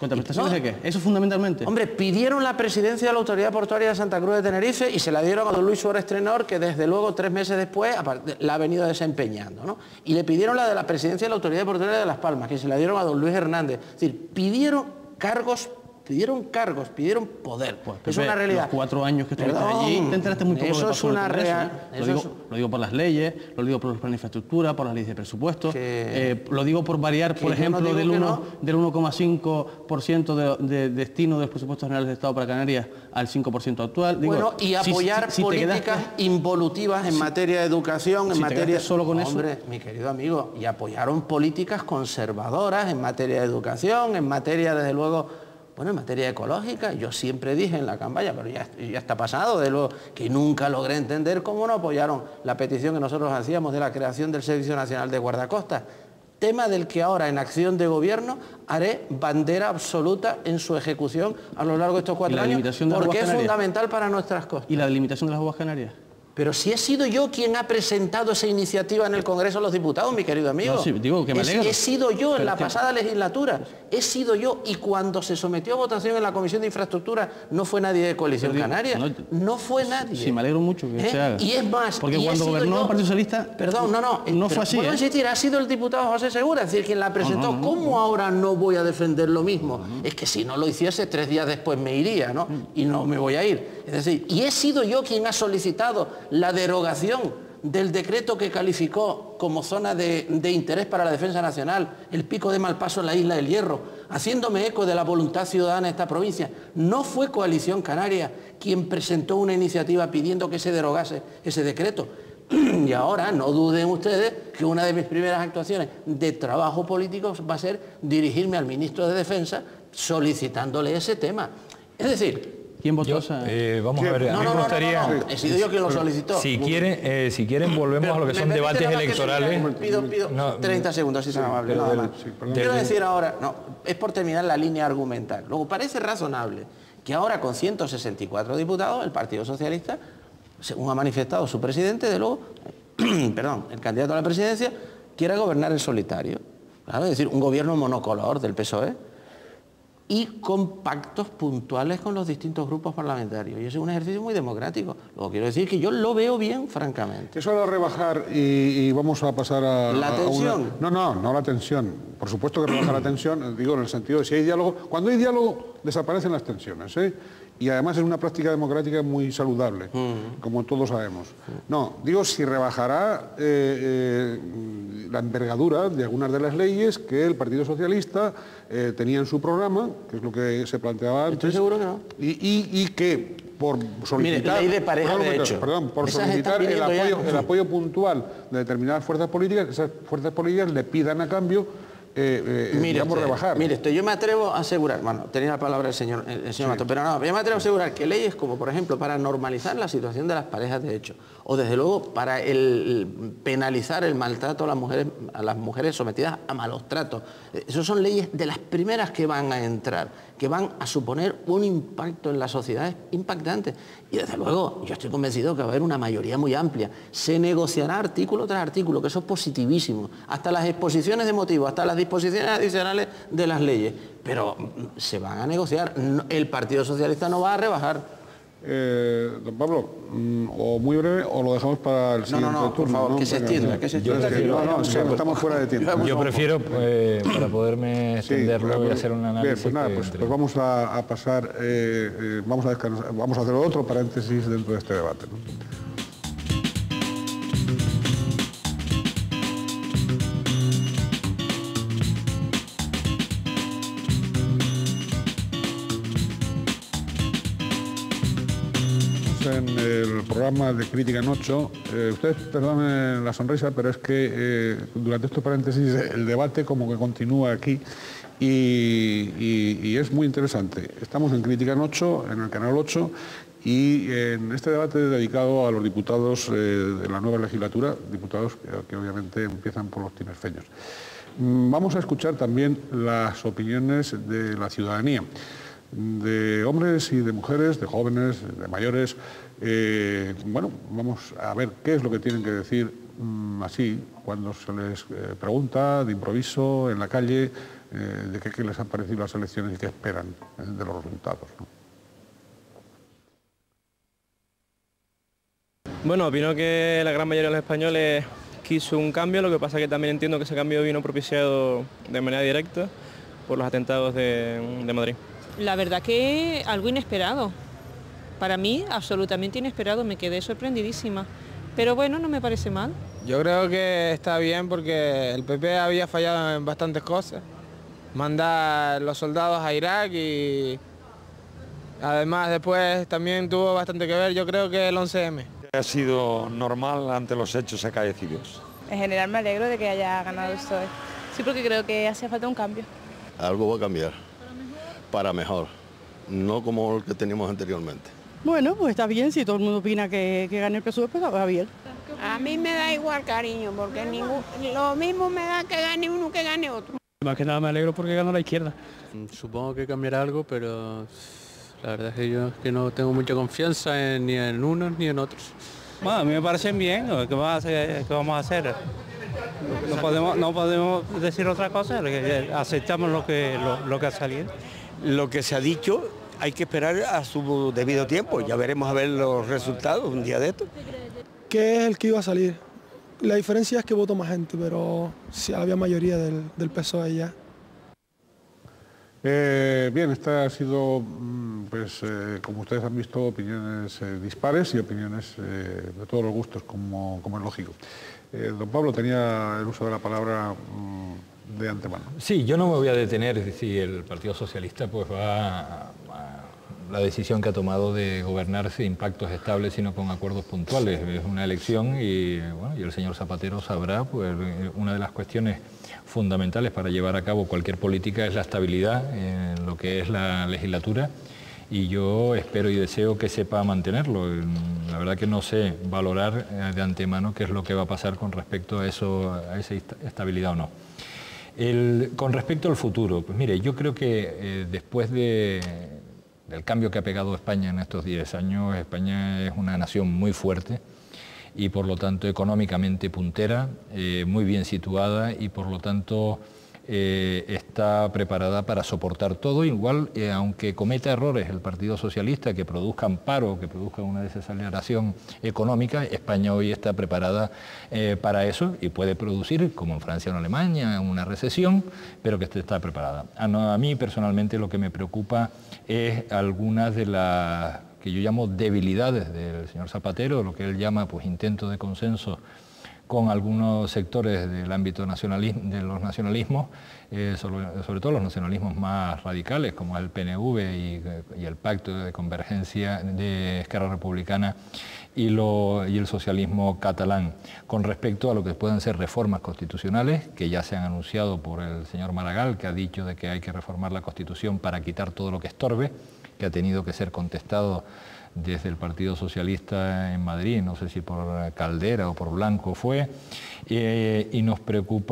¿Contraprestaciones no, de qué? ¿Eso fundamentalmente? Hombre, pidieron la presidencia de la Autoridad Portuaria de Santa Cruz de Tenerife y se la dieron a don Luis Suárez Trenor, que desde luego tres meses después la ha venido desempeñando, ¿no? Y le pidieron la de la presidencia de la Autoridad Portuaria de Las Palmas, que se la dieron a don Luis Hernández. Es decir, pidieron cargos, pidieron cargos, pidieron poder. Pues, es una realidad. Los cuatro años que estuviste Perdón, allí, te enteraste muy poco eso de lo que es pasó en el una Congreso, real- ¿eh? eso Lo digo, es- lo digo por las leyes, lo digo por los planes de infraestructura, por las leyes de presupuesto, Que- eh, lo digo por variar, que por yo no ejemplo, digo del que uno no. del uno coma cinco por ciento de, de destino de los presupuestos generales de Estado para Canarias al cinco por ciento actual. Digo, Bueno, y si- apoyar si- si te políticas quedaste- involutivas en materia de educación, en si te materia... quedaste solo con eso. Hombre, mi querido amigo, y apoyaron políticas conservadoras en materia de educación, en materia, desde luego, bueno, en materia ecológica. Yo siempre dije en la campaña, pero ya, ya está pasado, de luego, que nunca logré entender cómo no apoyaron la petición que nosotros hacíamos de la creación del Servicio Nacional de Guardacostas. Tema del que ahora en acción de gobierno haré bandera absoluta en su ejecución a lo largo de estos cuatro la años, limitación de las porque es aguas canarias? fundamental para nuestras costas. ¿Y la delimitación de las aguas canarias? Pero si he sido yo quien ha presentado esa iniciativa en el Congreso de los Diputados, mi querido amigo. No, sí, digo que me He- alegro. He sido yo en Pero la es que- pasada legislatura, he sido yo, y cuando se sometió a votación en la Comisión de Infraestructura no fue nadie de Coalición Pero digo, Canaria, no, no fue nadie. Sí, me alegro mucho que ¿Eh? se haga. Y es más, porque y he cuando sido gobernó yo- el Partido Socialista, Perdón, no, no, no pero fue así, vuelvo a ¿eh? insistir, ha sido el diputado José Segura, es decir, quien la presentó. no, no. ¿Cómo ahora no voy a defender lo mismo? Es que si no lo hiciese, tres días después me iría, ¿no? Y no me voy a ir. Es decir, y he sido yo quien ha solicitado la derogación del decreto que calificó como zona de, de interés para la defensa nacional el pico de Malpaso en la Isla del Hierro, haciéndome eco de la voluntad ciudadana de esta provincia. No fue Coalición Canaria quien presentó una iniciativa pidiendo que se derogase ese decreto. Y ahora no duden ustedes que una de mis primeras actuaciones de trabajo político va a ser dirigirme al ministro de Defensa solicitándole ese tema. Es decir, ¿quién votó Yo, esa? eh, vamos a ver, a no, mí no, me no, gustaría... no, no, he sido yo quien lo solicitó. Si quieren, eh, si quieren volvemos Pero a lo que me son permite debates nada más que electorales. te- Pido, pido No, treinta segundos, si se me amable, pero nada del- más. sí, perdón. Quiero Del- decir ahora, no, es por terminar la línea argumental. Luego, parece razonable que ahora con ciento sesenta y cuatro diputados, el Partido Socialista, según ha manifestado su presidente, de luego, perdón, el candidato a la presidencia, quiera gobernar en solitario. Claro, es decir, un gobierno monocolor del P S O E, y con pactos puntuales con los distintos grupos parlamentarios. Y ese es un ejercicio muy democrático. Luego quiero decir que yo lo veo bien, francamente. Eso era rebajar y, y vamos a pasar a... ¿La a- a tensión? una- No, no, no la tensión. Por supuesto que rebaja la tensión, digo, en el sentido de si hay diálogo... Cuando hay diálogo desaparecen las tensiones, ¿eh? Y además es una práctica democrática muy saludable, como todos sabemos. No, digo, si rebajará eh, eh, la envergadura de algunas de las leyes que el Partido Socialista eh, tenía en su programa, que es lo que se planteaba antes. Estoy seguro que no. Y, y- y que por solicitar... ley de pareja perdón, de perdón, hecho. Perdón, por Esas solicitar están el viniendo ya. apoyo, el apoyo puntual de determinadas fuerzas políticas, que esas fuerzas políticas le pidan a cambio, eh, eh, Mire digamos, usted, rebajar. mire usted, yo me atrevo a asegurar, bueno, tenía la palabra el señor, el, el señor Mato, pero no, yo me atrevo a asegurar que leyes como, por ejemplo, para normalizar la situación de las parejas de hecho, o desde luego para el, el penalizar el maltrato a las mujeres, a las mujeres sometidas a malos tratos, eh, esas son leyes de las primeras que van a entrar, que van a suponer un impacto en la sociedad impactante. Y desde luego, yo estoy convencido que va a haber una mayoría muy amplia. Se negociará artículo tras artículo, que eso es positivísimo, hasta las exposiciones de motivos, hasta las disposiciones adicionales de las leyes. Pero mm, se van a negociar. No- el Partido Socialista no va a rebajar. Eh, don Pablo, mm, o muy breve o lo dejamos para el No, siguiente no, no, por turno. favor, que se Venga, extienda, sí. que se Yo extienda, es que que no, lo no, hayamos es que hecho. estamos fuera de tiempo. Yo prefiero, eh, para poderme Sí, extenderlo y pues, hacer un bien, análisis... pues nada, que pues, entre- pues vamos a, a pasar, eh, eh, vamos a descansar, vamos a hacer otro paréntesis dentro de este debate, ¿no? En el programa de Crítica en ocho, eh, ustedes perdonen la sonrisa, pero es que eh, durante estos paréntesis el debate como que continúa aquí y, y- y es muy interesante. Estamos en Crítica en ocho, en el canal ocho, y en este debate dedicado a los diputados eh, de la nueva legislatura, diputados que, que obviamente empiezan por los tinerfeños. Mm, Vamos a escuchar también las opiniones de la ciudadanía, de hombres y de mujeres, de jóvenes, de mayores. Eh, bueno, vamos a ver qué es lo que tienen que decir mm, así, cuando se les eh, pregunta de improviso, en la calle, eh, de qué, qué les han parecido las elecciones y qué esperan eh, de los resultados, ¿no? Bueno, opino que la gran mayoría de los españoles quiso un cambio, lo que pasa que también entiendo que ese cambio vino propiciado de manera directa por los atentados de, de Madrid. La verdad que algo inesperado. Para mí, absolutamente inesperado, me quedé sorprendidísima. Pero bueno, no me parece mal. Yo creo que está bien porque el P P había fallado en bastantes cosas. Mandar los soldados a Irak y además después también tuvo bastante que ver, yo creo que el once eme. Ha sido normal ante los hechos acaecidos. En general me alegro de que haya ganado el P S O E. Sí, porque creo que hacía falta un cambio. Algo va a cambiar, para mejor, no como el que teníamos anteriormente. Bueno, pues está bien, si todo el mundo opina que, que gane el P S O E, pues va bien. A mí me da igual, cariño, porque ningún, lo mismo me da que gane uno que gane otro. Más que nada me alegro porque ganó la izquierda. Supongo que cambiará algo, pero la verdad es que yo que no tengo mucha confianza en, ni en unos ni en otros. Bueno, a mí me parecen bien, ¿qué vamos a hacer? ¿Qué vamos a hacer? No podemos, no podemos decir otra cosa, aceptamos lo que, lo, lo que ha salido. Lo que se ha dicho hay que esperar a su debido tiempo, ya veremos a ver los resultados un día de esto. ¿Qué es el que iba a salir? La diferencia es que votó más gente, pero sí había mayoría del, del P S O E ya. Eh, bien, esta ha sido, pues, eh, como ustedes han visto, opiniones eh, dispares y opiniones eh, de todos los gustos, como, como es lógico. Eh, don Pablo tenía el uso de la palabra mmm, de antemano. Sí, yo no me voy a detener si el Partido Socialista pues va a, a la decisión que ha tomado de gobernar sin impactos estables, sino con acuerdos puntuales. Es una elección y, bueno, y el señor Zapatero sabrá, pues una de las cuestiones fundamentales para llevar a cabo cualquier política es la estabilidad en lo que es la legislatura, y yo espero y deseo que sepa mantenerlo. La verdad que no sé valorar de antemano qué es lo que va a pasar con respecto a eso, a esa estabilidad o no. El, con respecto al futuro, pues mire, yo creo que eh, después de, del cambio que ha pegado España en estos diez años, España es una nación muy fuerte y por lo tanto económicamente puntera, eh, muy bien situada y por lo tanto eh, está preparada para soportar todo. Igual, eh, aunque cometa errores el Partido Socialista que produzcan paro, que produzcan una desaceleración económica, España hoy está preparada eh, para eso y puede producir, como en Francia o en Alemania, una recesión, pero que está preparada. A, no, a mí personalmente lo que me preocupa es algunas de las que yo llamo debilidades del señor Zapatero, lo que él llama pues intentos de consenso con algunos sectores del ámbito nacionalismo, de los nacionalismos, eh, sobre, sobre todo los nacionalismos más radicales, como el P N V y, y el Pacto de Convergencia de Esquerra Republicana y, lo, y el socialismo catalán, con respecto a lo que puedan ser reformas constitucionales, que ya se han anunciado por el señor Maragall, que ha dicho de que hay que reformar la Constitución para quitar todo lo que estorbe, que ha tenido que ser contestado desde el Partido Socialista en Madrid, no sé si por Caldera o por Blanco fue, eh, y nos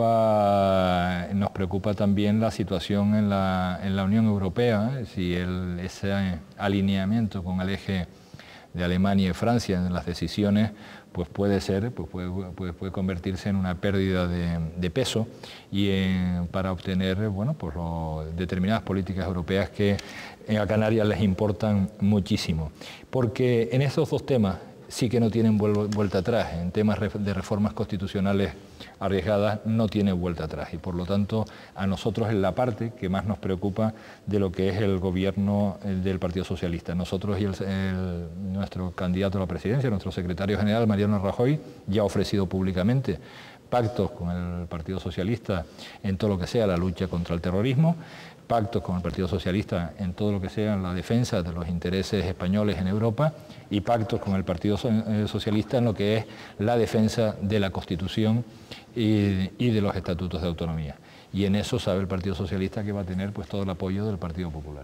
preocupa, nos preocupa también la situación en la, en la Unión Europea, eh, si el, ese alineamiento con el eje de Alemania y Francia en las decisiones, pues puede ser, pues puede, puede, puede convertirse en una pérdida de, de peso y en, para obtener, bueno, pues lo, determinadas políticas europeas que a Canarias les importan muchísimo. Porque en esos dos temas sí que no tienen vuelta atrás, en temas de reformas constitucionales arriesgadas no tiene vuelta atrás y por lo tanto a nosotros es la parte que más nos preocupa de lo que es el gobierno del Partido Socialista. Nosotros y el, el, nuestro candidato a la presidencia, nuestro secretario general Mariano Rajoy, ya ha ofrecido públicamente pactos con el Partido Socialista en todo lo que sea la lucha contra el terrorismo, pactos con el Partido Socialista en todo lo que sea la defensa de los intereses españoles en Europa y pactos con el Partido Socialista en lo que es la defensa de la Constitución y, y de los estatutos de autonomía. Y en eso sabe el Partido Socialista que va a tener pues todo el apoyo del Partido Popular.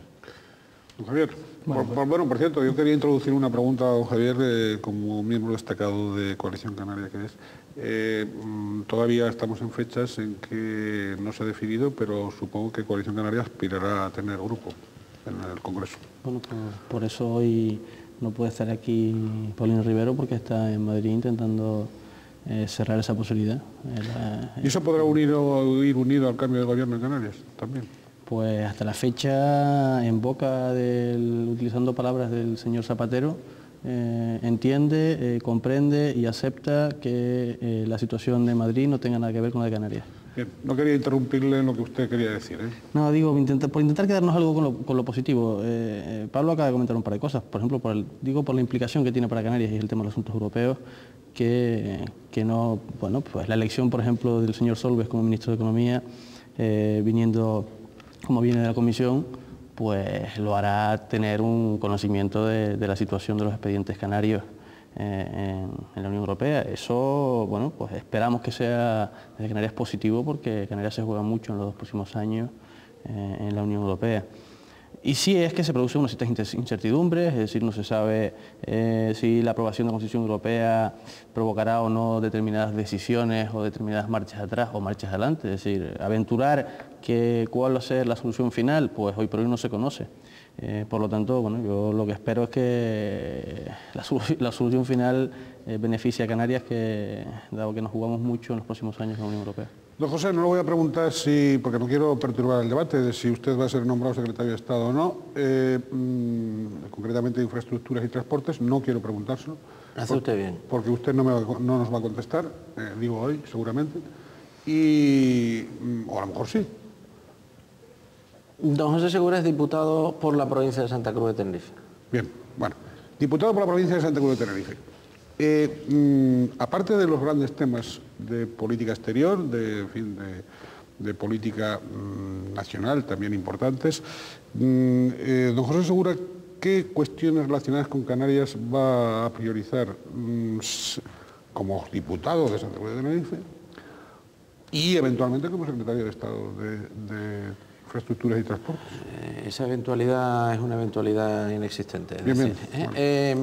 Don Javier, bueno, por, por, bueno, por cierto, yo quería introducir una pregunta a don Javier eh, como miembro destacado de Coalición Canaria que es. Eh, todavía estamos en fechas en que no se ha definido, pero supongo que Coalición Canaria aspirará a tener grupo en el Congreso. Bueno, pues por eso hoy no puede estar aquí Paulino Rivero porque está en Madrid intentando eh, cerrar esa posibilidad. Eh, ¿Y eso podrá unir o ir unido al cambio de gobierno en Canarias también? Pues hasta la fecha, en boca del, utilizando palabras del señor Zapatero, eh, entiende, eh, comprende y acepta que eh, la situación de Madrid no tenga nada que ver con la de Canarias. Bien, no quería interrumpirle en lo que usted quería decir, ¿eh? No, digo, intentar, por intentar quedarnos algo con lo, con lo positivo. Eh, eh, Pablo acaba de comentar un par de cosas, por ejemplo, por el, digo por la implicación que tiene para Canarias y el tema de los asuntos europeos, que, que no, bueno, pues la elección, por ejemplo, del señor Solbes como ministro de Economía, eh, viniendo como viene de la Comisión, pues lo hará tener un conocimiento de, de la situación de los expedientes canarios eh, en, en la Unión Europea. Eso, bueno, pues esperamos que sea desde Canarias positivo, porque Canarias se juega mucho en los dos próximos años eh, en la Unión Europea. Y sí es que se producen unas ciertas incertidumbres, es decir, no se sabe eh, si la aprobación de la Constitución Europea provocará o no determinadas decisiones o determinadas marchas atrás o marchas adelante. Es decir, aventurar que cuál va a ser la solución final, pues hoy por hoy no se conoce. Eh, por lo tanto, bueno, yo lo que espero es que la, la solución final eh, beneficie a Canarias, que, dado que nos jugamos mucho en los próximos años en la Unión Europea. Don José, no le voy a preguntar si, porque no quiero perturbar el debate de si usted va a ser nombrado secretario de Estado o no, eh, mmm, concretamente de Infraestructuras y Transportes, no quiero preguntárselo. Hace usted bien. Porque usted no, me va, no nos va a contestar, eh, digo hoy, seguramente, y, o a lo mejor sí. Don José Segura es diputado por la provincia de Santa Cruz de Tenerife. Bien, bueno, diputado por la provincia de Santa Cruz de Tenerife. Eh, mmm, aparte de los grandes temas de política exterior, de, en fin, de, de política mmm, nacional también importantes, mmm, eh, don José Segura, ¿qué cuestiones relacionadas con Canarias va a priorizar mmm, como diputado de Santa Cruz de Tenerife y eventualmente como secretario de Estado de, de Infraestructuras y Transportes? Eh, esa eventualidad es una eventualidad inexistente. Es bien, decir, bien. Eh, eh,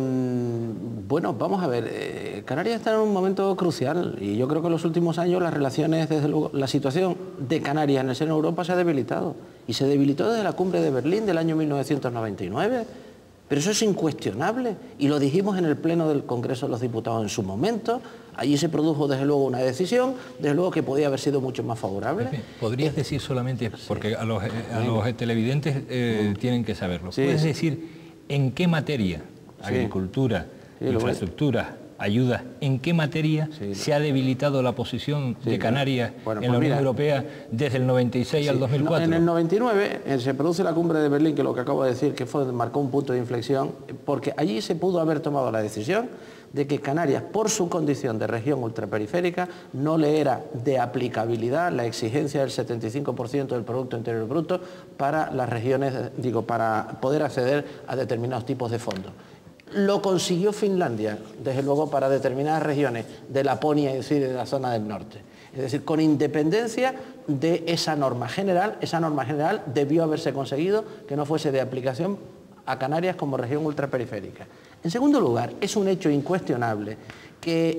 bueno, vamos a ver, eh, Canarias está en un momento crucial y yo creo que en los últimos años las relaciones, desde luego, la situación de Canarias en el seno de Europa se ha debilitado y se debilitó desde la cumbre de Berlín del año mil novecientos noventa y nueve. Pero eso es incuestionable y lo dijimos en el Pleno del Congreso de los Diputados en su momento. Allí se produjo desde luego una decisión, desde luego que podía haber sido mucho más favorable. Pepe, ¿podrías decir solamente, porque a los, a los televidentes eh, tienen que saberlo, sí, ¿puedes sí. decir en qué materia, sí. agricultura, sí, infraestructura, ayudas, en qué materia sí, se ha debilitado la posición sí, de Canarias bueno, en pues la Unión mira, Europea desde el noventa y seis sí, al dos mil cuatro? En el noventa y nueve eh, se produce la cumbre de Berlín, que lo que acabo de decir, que fue, marcó un punto de inflexión, porque allí se pudo haber tomado la decisión de que Canarias, por su condición de región ultraperiférica, no le era de aplicabilidad la exigencia del setenta y cinco por ciento del Producto Interior Bruto para las regiones, digo, para poder acceder a determinados tipos de fondos. Lo consiguió Finlandia, desde luego, para determinadas regiones de Laponia y de la zona del norte. Es decir, con independencia de esa norma general, esa norma general debió haberse conseguido que no fuese de aplicación a Canarias como región ultraperiférica. En segundo lugar, es un hecho incuestionable que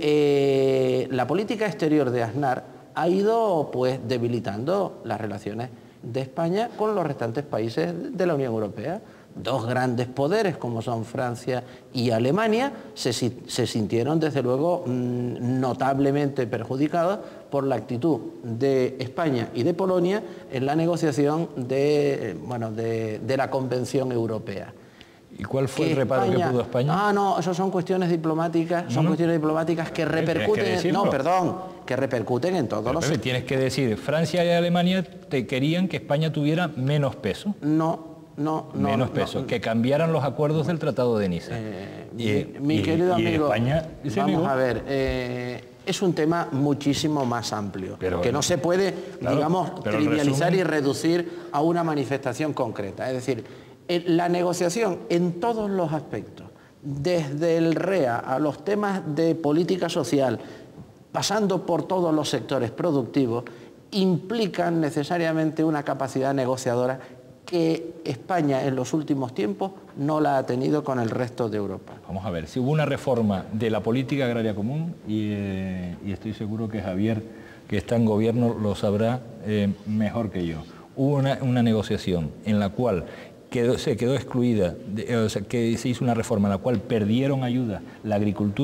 eh, la política exterior de Aznar ha ido pues, debilitando las relaciones de España con los restantes países de la Unión Europea. Dos grandes poderes como son Francia y Alemania se, se sintieron desde luego notablemente perjudicados por la actitud de España y de Polonia en la negociación de, bueno, de, de la Convención Europea. ¿Y cuál fue el reparo España, que pudo España? Ah, no, eso son cuestiones diplomáticas, son no, cuestiones diplomáticas que repercuten, que no, perdón, que repercuten en todos Pero, los... Pepe, tienes que decir, Francia y Alemania te querían que España tuviera menos peso. No. No, no, menos peso, no, que cambiaran los acuerdos del Tratado de Niza. Eh, y, mi, mi y, querido y amigo, España, vamos amigo? a ver, eh, es un tema muchísimo más amplio, pero, que no se puede, claro, digamos, trivializar resumen... y reducir a una manifestación concreta. Es decir, la negociación en todos los aspectos, desde el R E A a los temas de política social, pasando por todos los sectores productivos, implican necesariamente una capacidad negociadora que España en los últimos tiempos no la ha tenido con el resto de Europa. Vamos a ver, si hubo una reforma de la política agraria común, y, eh, y estoy seguro que Javier, que está en gobierno, lo sabrá eh, mejor que yo. Hubo una, una negociación en la cual quedó, se quedó excluida, de, o sea, que se hizo una reforma en la cual perdieron ayuda la agricultura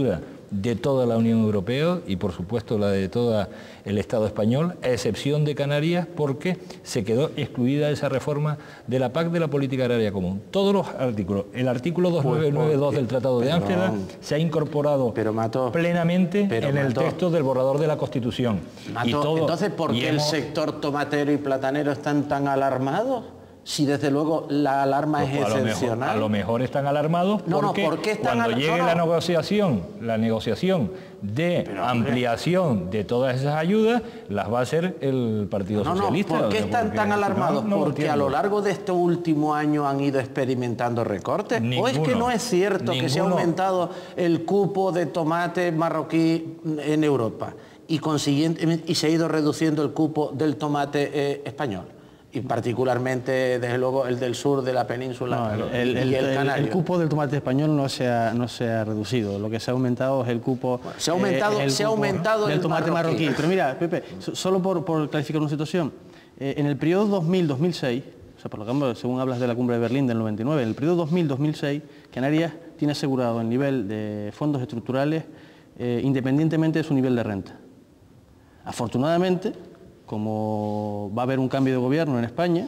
de toda la Unión Europea y por supuesto la de todo el Estado español, a excepción de Canarias, porque se quedó excluida esa reforma de la P A C de la Política Agraria Común. Todos los artículos, el artículo doscientos noventa y dos del Tratado de Ámsterdam se ha incorporado pero Mato, plenamente pero en el Mato, texto del borrador de la Constitución. Mato, y todo, entonces, ¿por qué hemos... el sector tomatero y platanero están tan alarmados? Si desde luego la alarma pues es a excepcional. Lo mejor, a lo mejor están alarmados no, porque, no, ¿por qué están cuando llegue no, no. la negociación, la negociación de Pero, ampliación hombre. de todas esas ayudas, las va a hacer el Partido no, Socialista. No, ¿por qué están porque, tan alarmados? no, no porque a lo largo de este último año han ido experimentando recortes. Ninguno, ¿O es que no es cierto ninguno. que se ha aumentado el cupo de tomate marroquí en Europa y, consiguiente, y se ha ido reduciendo el cupo del tomate eh, español? Y particularmente, desde luego, el del sur de la península no, el, el, y el, el canario. El cupo del tomate español no se ha, no se ha reducido, lo que se ha aumentado es el cupo, bueno, se ha aumentado, eh, el se ha cupo aumentado del el tomate marroquí. marroquí. Pero mira, Pepe, solo por, por clarificar una situación, eh, en el periodo dos mil a dos mil seis, o sea, por lo que según hablas de la cumbre de Berlín del noventa y nueve, en el periodo dos mil a dos mil seis, Canarias tiene asegurado el nivel de fondos estructurales eh, independientemente de su nivel de renta. Afortunadamente, como va a haber un cambio de gobierno en España,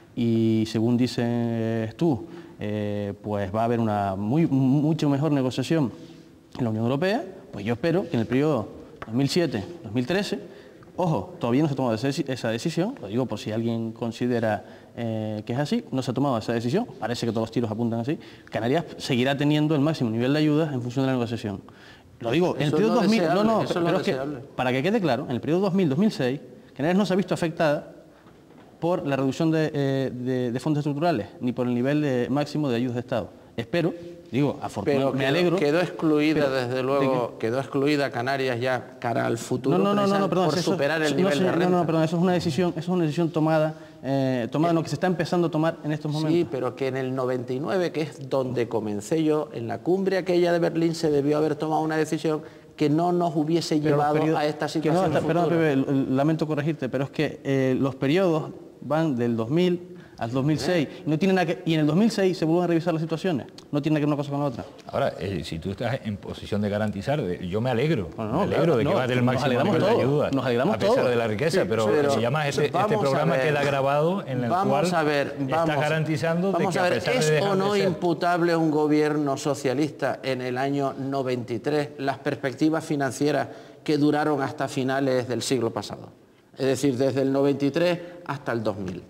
y según dices tú, eh, pues va a haber una muy, mucho mejor negociación en la Unión Europea, pues yo espero que en el periodo dos mil siete a dos mil trece, ojo, todavía no se ha tomado esa decisión, lo digo por si alguien considera eh, que es así, no se ha tomado esa decisión, parece que todos los tiros apuntan así, Canarias seguirá teniendo el máximo nivel de ayudas en función de la negociación. Lo digo, en el periodo dos mil, no, no, pero es que, para que quede claro, en el periodo dos mil a dos mil seis, Canarias no se ha visto afectada por la reducción de, eh, de, de fondos estructurales, ni por el nivel de, máximo de ayudas de Estado. Espero, digo, afortunadamente, me alegro... Quedó excluida, pero, desde luego, quedó excluida Canarias ya cara al futuro, no, no, no, no, perdón, por eso, superar el no, nivel no, de renta. No, no, perdón, eso es una decisión, eso es una decisión tomada, eh, tomada, no, que se está empezando a tomar en estos momentos. Sí, pero que en el noventa y nueve, que es donde comencé yo, en la cumbre aquella de Berlín, se debió haber tomado una decisión que no nos hubiese pero llevado periodos, a esta situación. Que no, está, perdón, Pepe, lamento corregirte, pero es que eh, los periodos van del dos mil al dos mil seis, y, no tiene nada que, y en el dos mil seis se vuelven a revisar las situaciones, no tiene nada que ver una cosa con la otra. Ahora, eh, si tú estás en posición de garantizar, yo me alegro, bueno, no, me alegro claro, de que no, va del máximo nivel de ayuda, nos alegramos a pesar todo. de la riqueza, sí, pero, pero se llama este, este programa ver, queda grabado en el vamos cual a ver, vamos, está garantizando vamos de que a ver, a pesar ¿es de dejar o no de ser... imputable a un gobierno socialista en el año noventa y tres las perspectivas financieras que duraron hasta finales del siglo pasado? Es decir, desde el noventa y tres hasta el dos mil.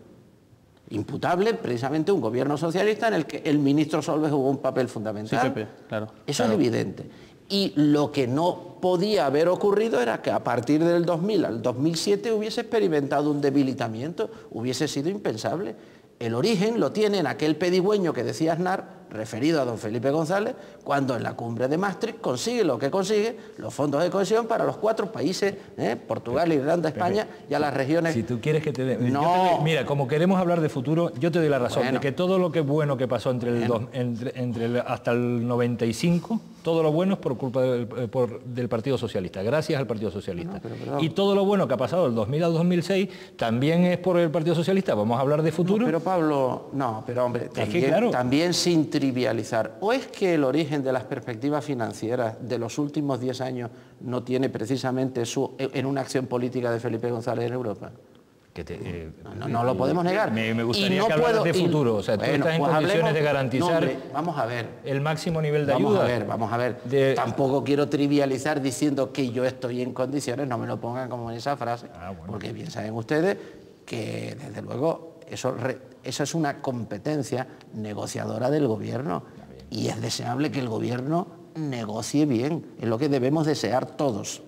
Imputable precisamente un gobierno socialista en el que el ministro Solbes jugó un papel fundamental. Sí, Pepe, claro. Eso claro. es evidente. Y lo que no podía haber ocurrido era que a partir del dos mil al dos mil siete hubiese experimentado un debilitamiento, hubiese sido impensable. El origen lo tiene en aquel pedigüeño que decía Aznar, referido a don Felipe González, cuando en la cumbre de Maastricht consigue lo que consigue, los fondos de cohesión para los cuatro países, ¿eh? Portugal, Irlanda, España, Pepe, y a las regiones... Si tú quieres que te dé... No. Mira, como queremos hablar de futuro, yo te doy la razón, bueno. de que todo lo que bueno que pasó entre el bueno. dos, entre, entre el, hasta el noventa y cinco, todo lo bueno es por culpa del, por, del Partido Socialista, gracias al Partido Socialista. No, pero, pero... Y todo lo bueno que ha pasado del dos mil al dos mil seis también es por el Partido Socialista. Vamos a hablar de futuro. No, pero Pablo, no, pero hombre, también, es que, claro, también sin trivializar. ¿O es que el origen de las perspectivas financieras de los últimos diez años no tiene precisamente su, en una acción política de Felipe González en Europa? Que te, eh, no, no, no lo podemos negar. Me, me gustaría y no que hablaras puedo, de futuro. O sea, bueno, tú estás en pues condiciones hablemos, de garantizar no, hombre, vamos a ver. el máximo nivel de vamos ayuda. Vamos a ver, vamos a ver. De... Tampoco quiero trivializar diciendo que yo estoy en condiciones, no me lo pongan como en esa frase, ah, bueno. Porque bien saben ustedes que, desde luego, eso, eso es una competencia negociadora del gobierno. Y es deseable que el gobierno negocie bien, es lo que debemos desear todos.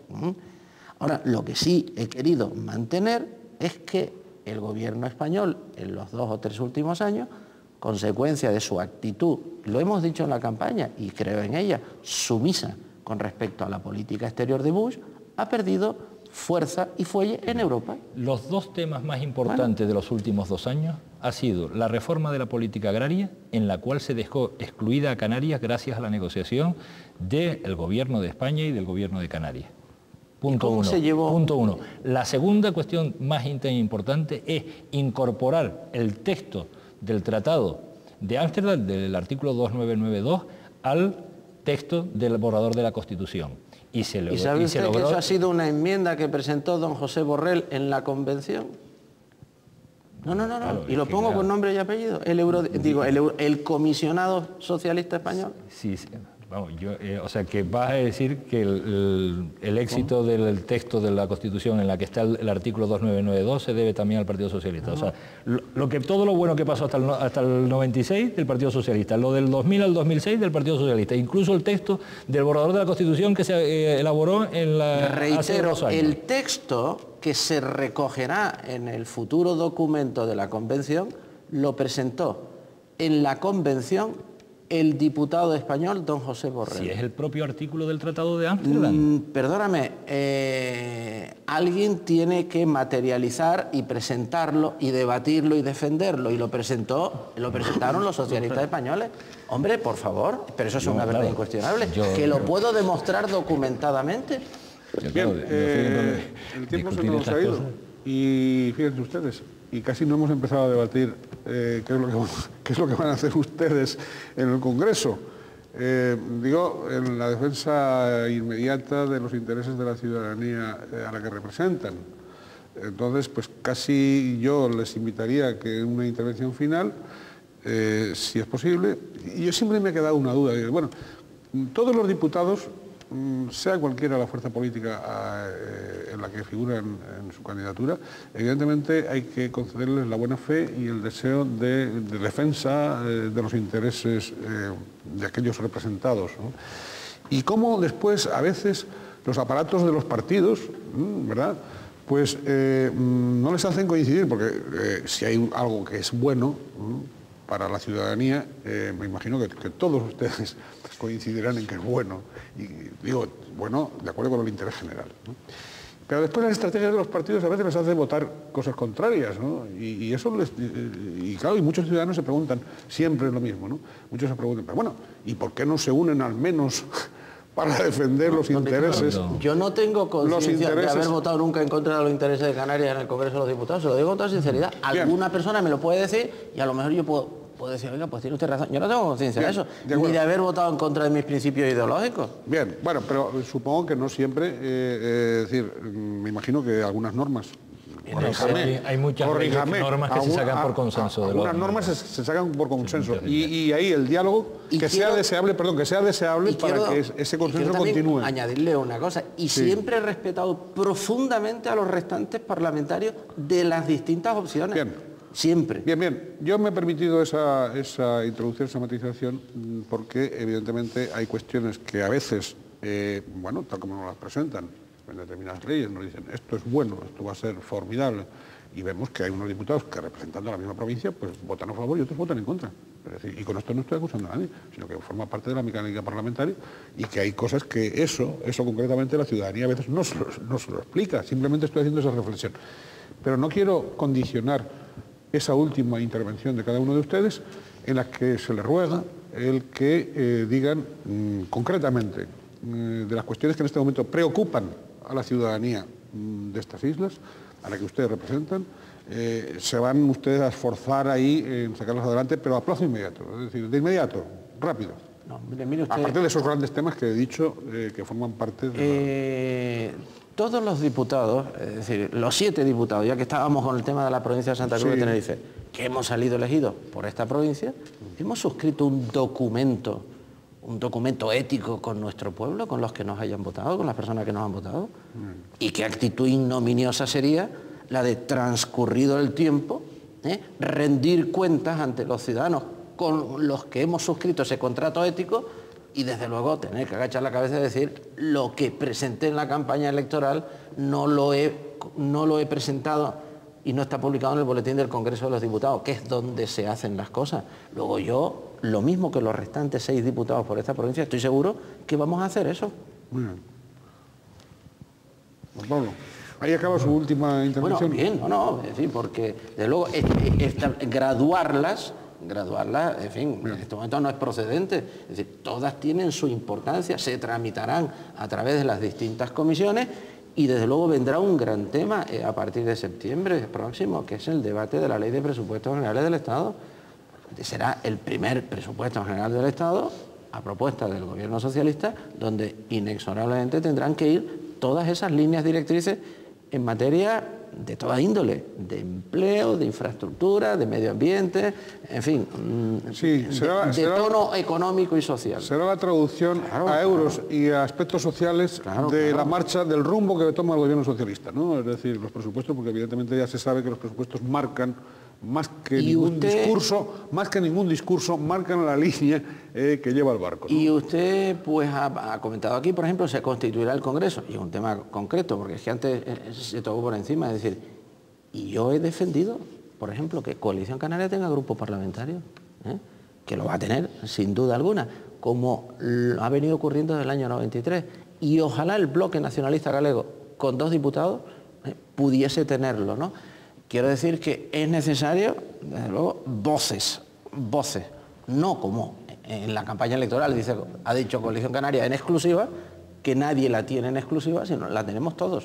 Ahora, lo que sí he querido mantener es que el gobierno español, en los dos o tres últimos años, consecuencia de su actitud, lo hemos dicho en la campaña y creo en ella, sumisa con respecto a la política exterior de Bush, ha perdido fuerza y fuelle en Europa. Los dos temas más importantes bueno. de los últimos dos años ha sido la reforma de la política agraria, en la cual se dejó excluida a Canarias gracias a la negociación del gobierno de España y del gobierno de Canarias. Punto ¿Cómo uno. se llevó? Punto uno. La segunda cuestión más importante es incorporar el texto del Tratado de Ámsterdam, del artículo dos mil novecientos noventa y dos, al texto del borrador de la Constitución. Y se, logró, ¿Y sabe y usted se logró... que eso ha sido una enmienda que presentó don José Borrell en la convención? No, no, no, no. Claro, y lo pongo claro. con nombre y apellido. El euro, digo, el, euro, el comisionado socialista español. Sí, sí. Vamos, yo, eh, o sea, que vas a decir que el, el, el éxito ¿Cómo? del texto de la Constitución en la que está el, el artículo dos mil novecientos noventa y dos se debe también al Partido Socialista. No. O sea, lo, lo que, todo lo bueno que pasó hasta el, hasta el noventa y seis del Partido Socialista, lo del dos mil al dos mil seis del Partido Socialista, incluso el texto del borrador de la Constitución que se eh, elaboró en la, Reitero, hace dos años. El texto que se recogerá en el futuro documento de la Convención lo presentó en la Convención el diputado español don José Borrell. Si es el propio artículo del Tratado de Ámsterdam. Mm, perdóname, eh, alguien tiene que materializar y presentarlo y debatirlo y defenderlo, y lo presentó, lo presentaron los socialistas españoles. Hombre, por favor, pero eso es no, una verdad claro. incuestionable, yo, que lo puedo demostrar documentadamente. Bien, eh, el tiempo se nos ha ido y fíjense ustedes, y casi no hemos empezado a debatir eh, qué, es lo que, qué es lo que van a hacer ustedes en el Congreso. Eh, digo, en la defensa inmediata de los intereses de la ciudadanía eh, a la que representan. Entonces, pues casi yo les invitaría a que en una intervención final, eh, si es posible, y yo siempre me he quedado una duda. Bueno, todos los diputados, sea cualquiera la fuerza política eh, en la que figuran en su candidatura, evidentemente hay que concederles la buena fe y el deseo de, de defensa eh, de los intereses eh, de aquellos representados, ¿no? Y cómo después, a veces, los aparatos de los partidos, ¿verdad?, pues eh, no les hacen coincidir, porque eh, si hay algo que es bueno para la ciudadanía, eh, me imagino que, que todos ustedes coincidirán en que es bueno, y digo, bueno, de acuerdo con el interés general, ¿no? Pero después las estrategias de los partidos a veces les hace votar cosas contrarias, ¿no? Y, y eso les... Y, y claro, y muchos ciudadanos se preguntan, siempre es lo mismo, ¿no? Muchos se preguntan, pero bueno, ¿y por qué no se unen al menos para defender los intereses? Yo no tengo conciencia de haber votado nunca en contra de los intereses de Canarias en el Congreso de los Diputados, se lo digo con toda sinceridad. Alguna Bien. persona me lo puede decir y a lo mejor yo puedo... puedo decir, oiga, pues tiene usted razón. Yo no tengo conciencia de eso, de ni de haber votado en contra de mis principios ideológicos. Bien, bueno, pero supongo que no siempre, eh, eh, es decir, me imagino que algunas normas... Corríjame, hay muchas corríjame, normas que alguna, se sacan por consenso. Algunas normas se, se sacan por consenso. Y, y ahí el diálogo, que quiero, sea deseable, perdón, que sea deseable para quiero, que ese consenso continúe. Añadirle una cosa, y sí. siempre he respetado profundamente a los restantes parlamentarios de las distintas opciones. Bien. Siempre. Bien, bien. Yo me he permitido esa, esa introducción, esa matización, porque evidentemente hay cuestiones que a veces, eh, bueno, tal como nos las presentan en determinadas leyes, nos dicen, esto es bueno, esto va a ser formidable, y vemos que hay unos diputados que representando a la misma provincia, pues votan a favor y otros votan en contra. Es decir, y con esto no estoy acusando a nadie, sino que forma parte de la mecánica parlamentaria y que hay cosas que eso, eso concretamente la ciudadanía a veces no se lo, no se lo explica, simplemente estoy haciendo esa reflexión. Pero no quiero condicionar esa última intervención de cada uno de ustedes en la que se les ruega el que eh, digan mmm, concretamente mmm, de las cuestiones que en este momento preocupan a la ciudadanía mmm, de estas islas, a la que ustedes representan, eh, se van ustedes a esforzar ahí en sacarlas adelante, pero a plazo inmediato, es decir, de inmediato, rápido. No, mire, mire usted, aparte de esos grandes temas que he dicho eh, que forman parte de... Eh... La... Todos los diputados, es decir, los siete diputados, ya que estábamos con el tema de la provincia de Santa Cruz sí. de Tenerife, que hemos salido elegidos por esta provincia, hemos suscrito un documento, un documento ético con nuestro pueblo, con los que nos hayan votado, con las personas que nos han votado, mm. y qué actitud ignominiosa sería la de, transcurrido el tiempo, ¿eh? rendir cuentas ante los ciudadanos con los que hemos suscrito ese contrato ético, y desde luego tener que agachar la cabeza y decir lo que presenté en la campaña electoral no lo he, no lo he presentado y no está publicado en el boletín del Congreso de los Diputados, que es donde se hacen las cosas. Luego yo, lo mismo que los restantes seis diputados por esta provincia, estoy seguro que vamos a hacer eso. Muy bien. Juan Pablo, ahí acaba su última intervención. Bueno, bien, no, no, en fin, porque de luego esta, graduarlas... graduarla, en fin, Bien. en este momento no es procedente. Es decir, todas tienen su importancia, se tramitarán a través de las distintas comisiones y desde luego vendrá un gran tema eh, a partir de septiembre próximo, que es el debate de la Ley de Presupuestos Generales del Estado. Será el primer presupuesto general del Estado a propuesta del gobierno socialista, donde inexorablemente tendrán que ir todas esas líneas directrices en materia de toda índole, de empleo, de infraestructura, de medio ambiente, en fin, sí, será, de, de será, tono económico y social. Será la traducción claro, a euros claro. y a aspectos sociales claro, de claro. la marcha, del rumbo que toma el gobierno socialista, ¿no? Es decir, los presupuestos, porque evidentemente ya se sabe que los presupuestos marcan más que ningún usted, discurso, más que ningún discurso, marcan la línea eh, que lleva el barco, ¿no? Y usted pues ha, ha comentado aquí, por ejemplo, se constituirá el Congreso, y es un tema concreto, porque es que antes eh, se tocó por encima, es decir, y yo he defendido, por ejemplo, que Coalición Canaria tenga grupo parlamentario, ¿eh? que lo va a tener, sin duda alguna, como ha venido ocurriendo desde el año noventa y tres, y ojalá el bloque nacionalista galego, con dos diputados, eh, pudiese tenerlo, ¿no? Quiero decir que es necesario, desde luego, voces, voces, no como en la campaña electoral, dice, ha dicho Coalición Canaria en exclusiva, que nadie la tiene en exclusiva, sino la tenemos todos.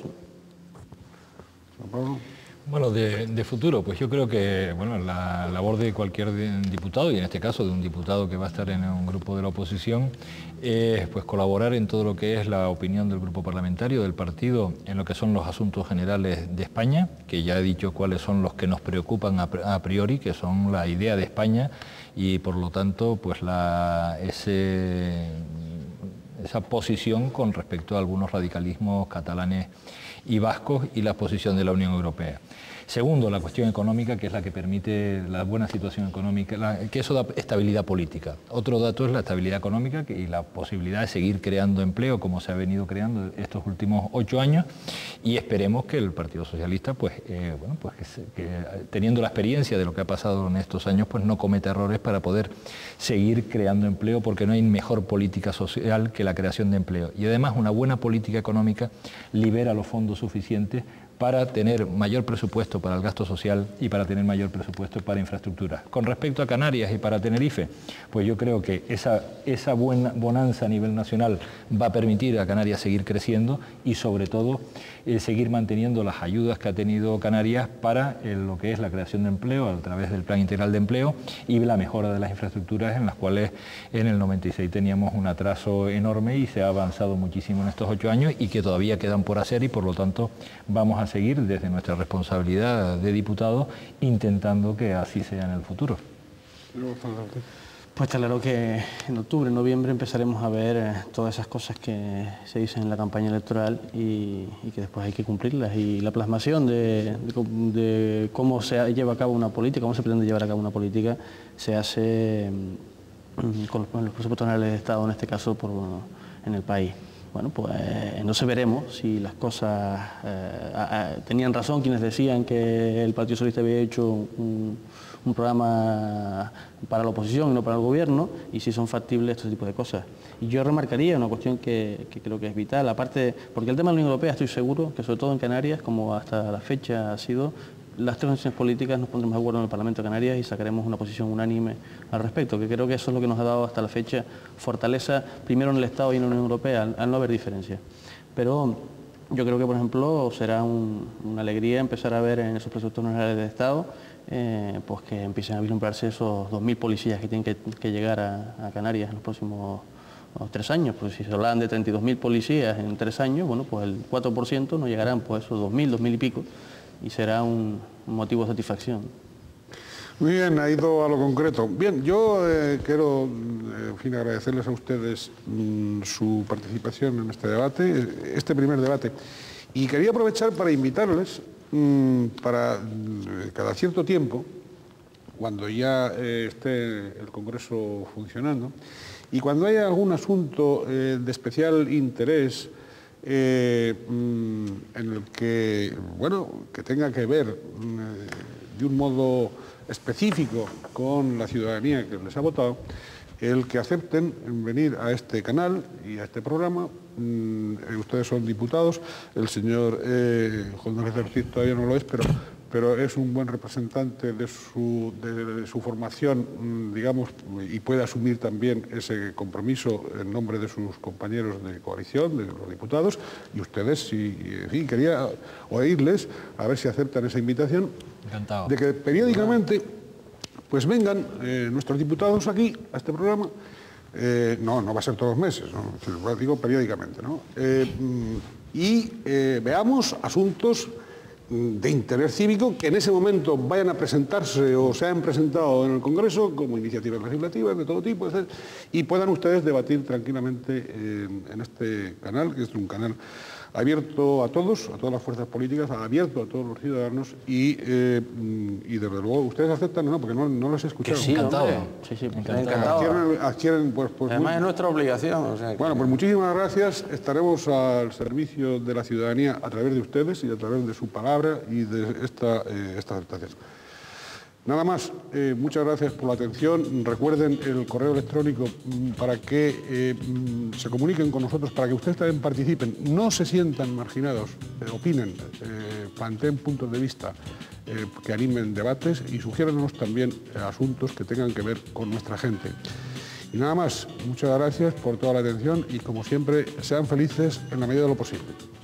Bueno, de, de futuro, pues yo creo que bueno, la labor de cualquier diputado, y en este caso de un diputado que va a estar en un grupo de la oposición, es pues colaborar en todo lo que es la opinión del grupo parlamentario, del partido, en lo que son los asuntos generales de España, que ya he dicho cuáles son los que nos preocupan a priori, que son la idea de España, y por lo tanto pues la, ese, esa posición con respecto a algunos radicalismos catalanes y vascos y la posición de la Unión Europea. Segundo, la cuestión económica, que es la que permite la buena situación económica, la, que eso da estabilidad política. Otro dato es la estabilidad económica que, y la posibilidad de seguir creando empleo como se ha venido creando estos últimos ocho años, y esperemos que el Partido Socialista, pues, eh, bueno, pues que, se, que teniendo la experiencia de lo que ha pasado en estos años, pues no cometa errores para poder seguir creando empleo, porque no hay mejor política social que la creación de empleo. Y además una buena política económica libera los fondos suficientes para tener mayor presupuesto para el gasto social y para tener mayor presupuesto para infraestructura. Con respecto a Canarias y para Tenerife, pues yo creo que esa, esa buena bonanza a nivel nacional va a permitir a Canarias seguir creciendo y sobre todo eh, seguir manteniendo las ayudas que ha tenido Canarias para eh, lo que es la creación de empleo a través del Plan Integral de Empleo y la mejora de las infraestructuras, en las cuales en el noventa y seis teníamos un atraso enorme y se ha avanzado muchísimo en estos ocho años y que todavía quedan por hacer, y por lo tanto vamos a seguir desde nuestra responsabilidad de diputados intentando que así sea en el futuro. Pues está claro que en octubre, noviembre empezaremos a ver eh, todas esas cosas que se dicen en la campaña electoral y, y que después hay que cumplirlas, y la plasmación de, de, de cómo se lleva a cabo una política, cómo se pretende llevar a cabo una política, se hace mm, con los, los presupuestos generales de Estado, en este caso por, en el país. Bueno, pues eh, no sé, veremos si las cosas eh, a, a, tenían razón quienes decían que el Partido Socialista había hecho un, un programa para la oposición y no para el gobierno, y si son factibles estos tipos de cosas. Y yo remarcaría una cuestión que, que creo que es vital, aparte, porque el tema de la Unión Europea estoy seguro que sobre todo en Canarias, como hasta la fecha ha sido, las tres naciones políticas nos pondremos de acuerdo en el Parlamento de Canarias y sacaremos una posición unánime al respecto, que creo que eso es lo que nos ha dado hasta la fecha fortaleza, primero en el Estado y en la Unión Europea, al, al no haber diferencias. Pero yo creo que, por ejemplo, será un, una alegría empezar a ver en esos presupuestos generales del Estado eh, pues que empiecen a vislumbrarse esos dos mil policías que tienen que, que llegar a, a Canarias en los próximos los tres años. Pues si se hablan de treinta y dos mil policías en tres años, bueno, pues el cuatro por ciento no llegarán, pues esos dos mil, dos mil y pico, y será un, un motivo de satisfacción. Muy bien, ha ido a lo concreto. Bien, yo eh, quiero eh, en fin, agradecerles a ustedes mmm, su participación en este debate, este primer debate. Y quería aprovechar para invitarles mmm, para eh, cada cierto tiempo, cuando ya eh, esté el Congreso funcionando, y cuando haya algún asunto eh, de especial interés, Eh, en el que, bueno, que tenga que ver eh, de un modo específico con la ciudadanía que les ha votado, el que acepten venir a este canal y a este programa. Mm, ustedes son diputados, el señor eh, Juan Manuel Ortiz todavía no lo es, pero, pero es un buen representante de su, de, de su formación, digamos, y puede asumir también ese compromiso en nombre de sus compañeros de coalición, de los diputados, y ustedes, si, en fin, quería oírles, a ver si aceptan esa invitación. Encantado. De que periódicamente pues vengan eh, nuestros diputados aquí a este programa Eh, no, no va a ser todos los meses, ¿no? Digo periódicamente, ¿no? Eh, y eh, veamos asuntos de interés cívico que en ese momento vayan a presentarse o se han presentado en el Congreso como iniciativas legislativas de todo tipo, etcétera, y puedan ustedes debatir tranquilamente en, en este canal, que es un canal abierto a todos, a todas las fuerzas políticas, abierto a todos los ciudadanos y, eh, y desde luego, ¿ustedes aceptan? No, porque no, no los he escuchado. Que sí, encantado. Sí, sí, encantado. Adquieren, adquieren, pues, pues, Además muy... es nuestra obligación. O sea, que... Bueno, pues muchísimas gracias. Estaremos al servicio de la ciudadanía a través de ustedes y a través de su palabra y de esta, eh, esta aceptación. Nada más, eh, muchas gracias por la atención. Recuerden el correo electrónico para que eh, se comuniquen con nosotros, para que ustedes también participen, no se sientan marginados, eh, opinen, eh, planteen puntos de vista eh, que animen debates y sugiéranos también eh, asuntos que tengan que ver con nuestra gente. Y nada más, muchas gracias por toda la atención y como siempre, sean felices en la medida de lo posible.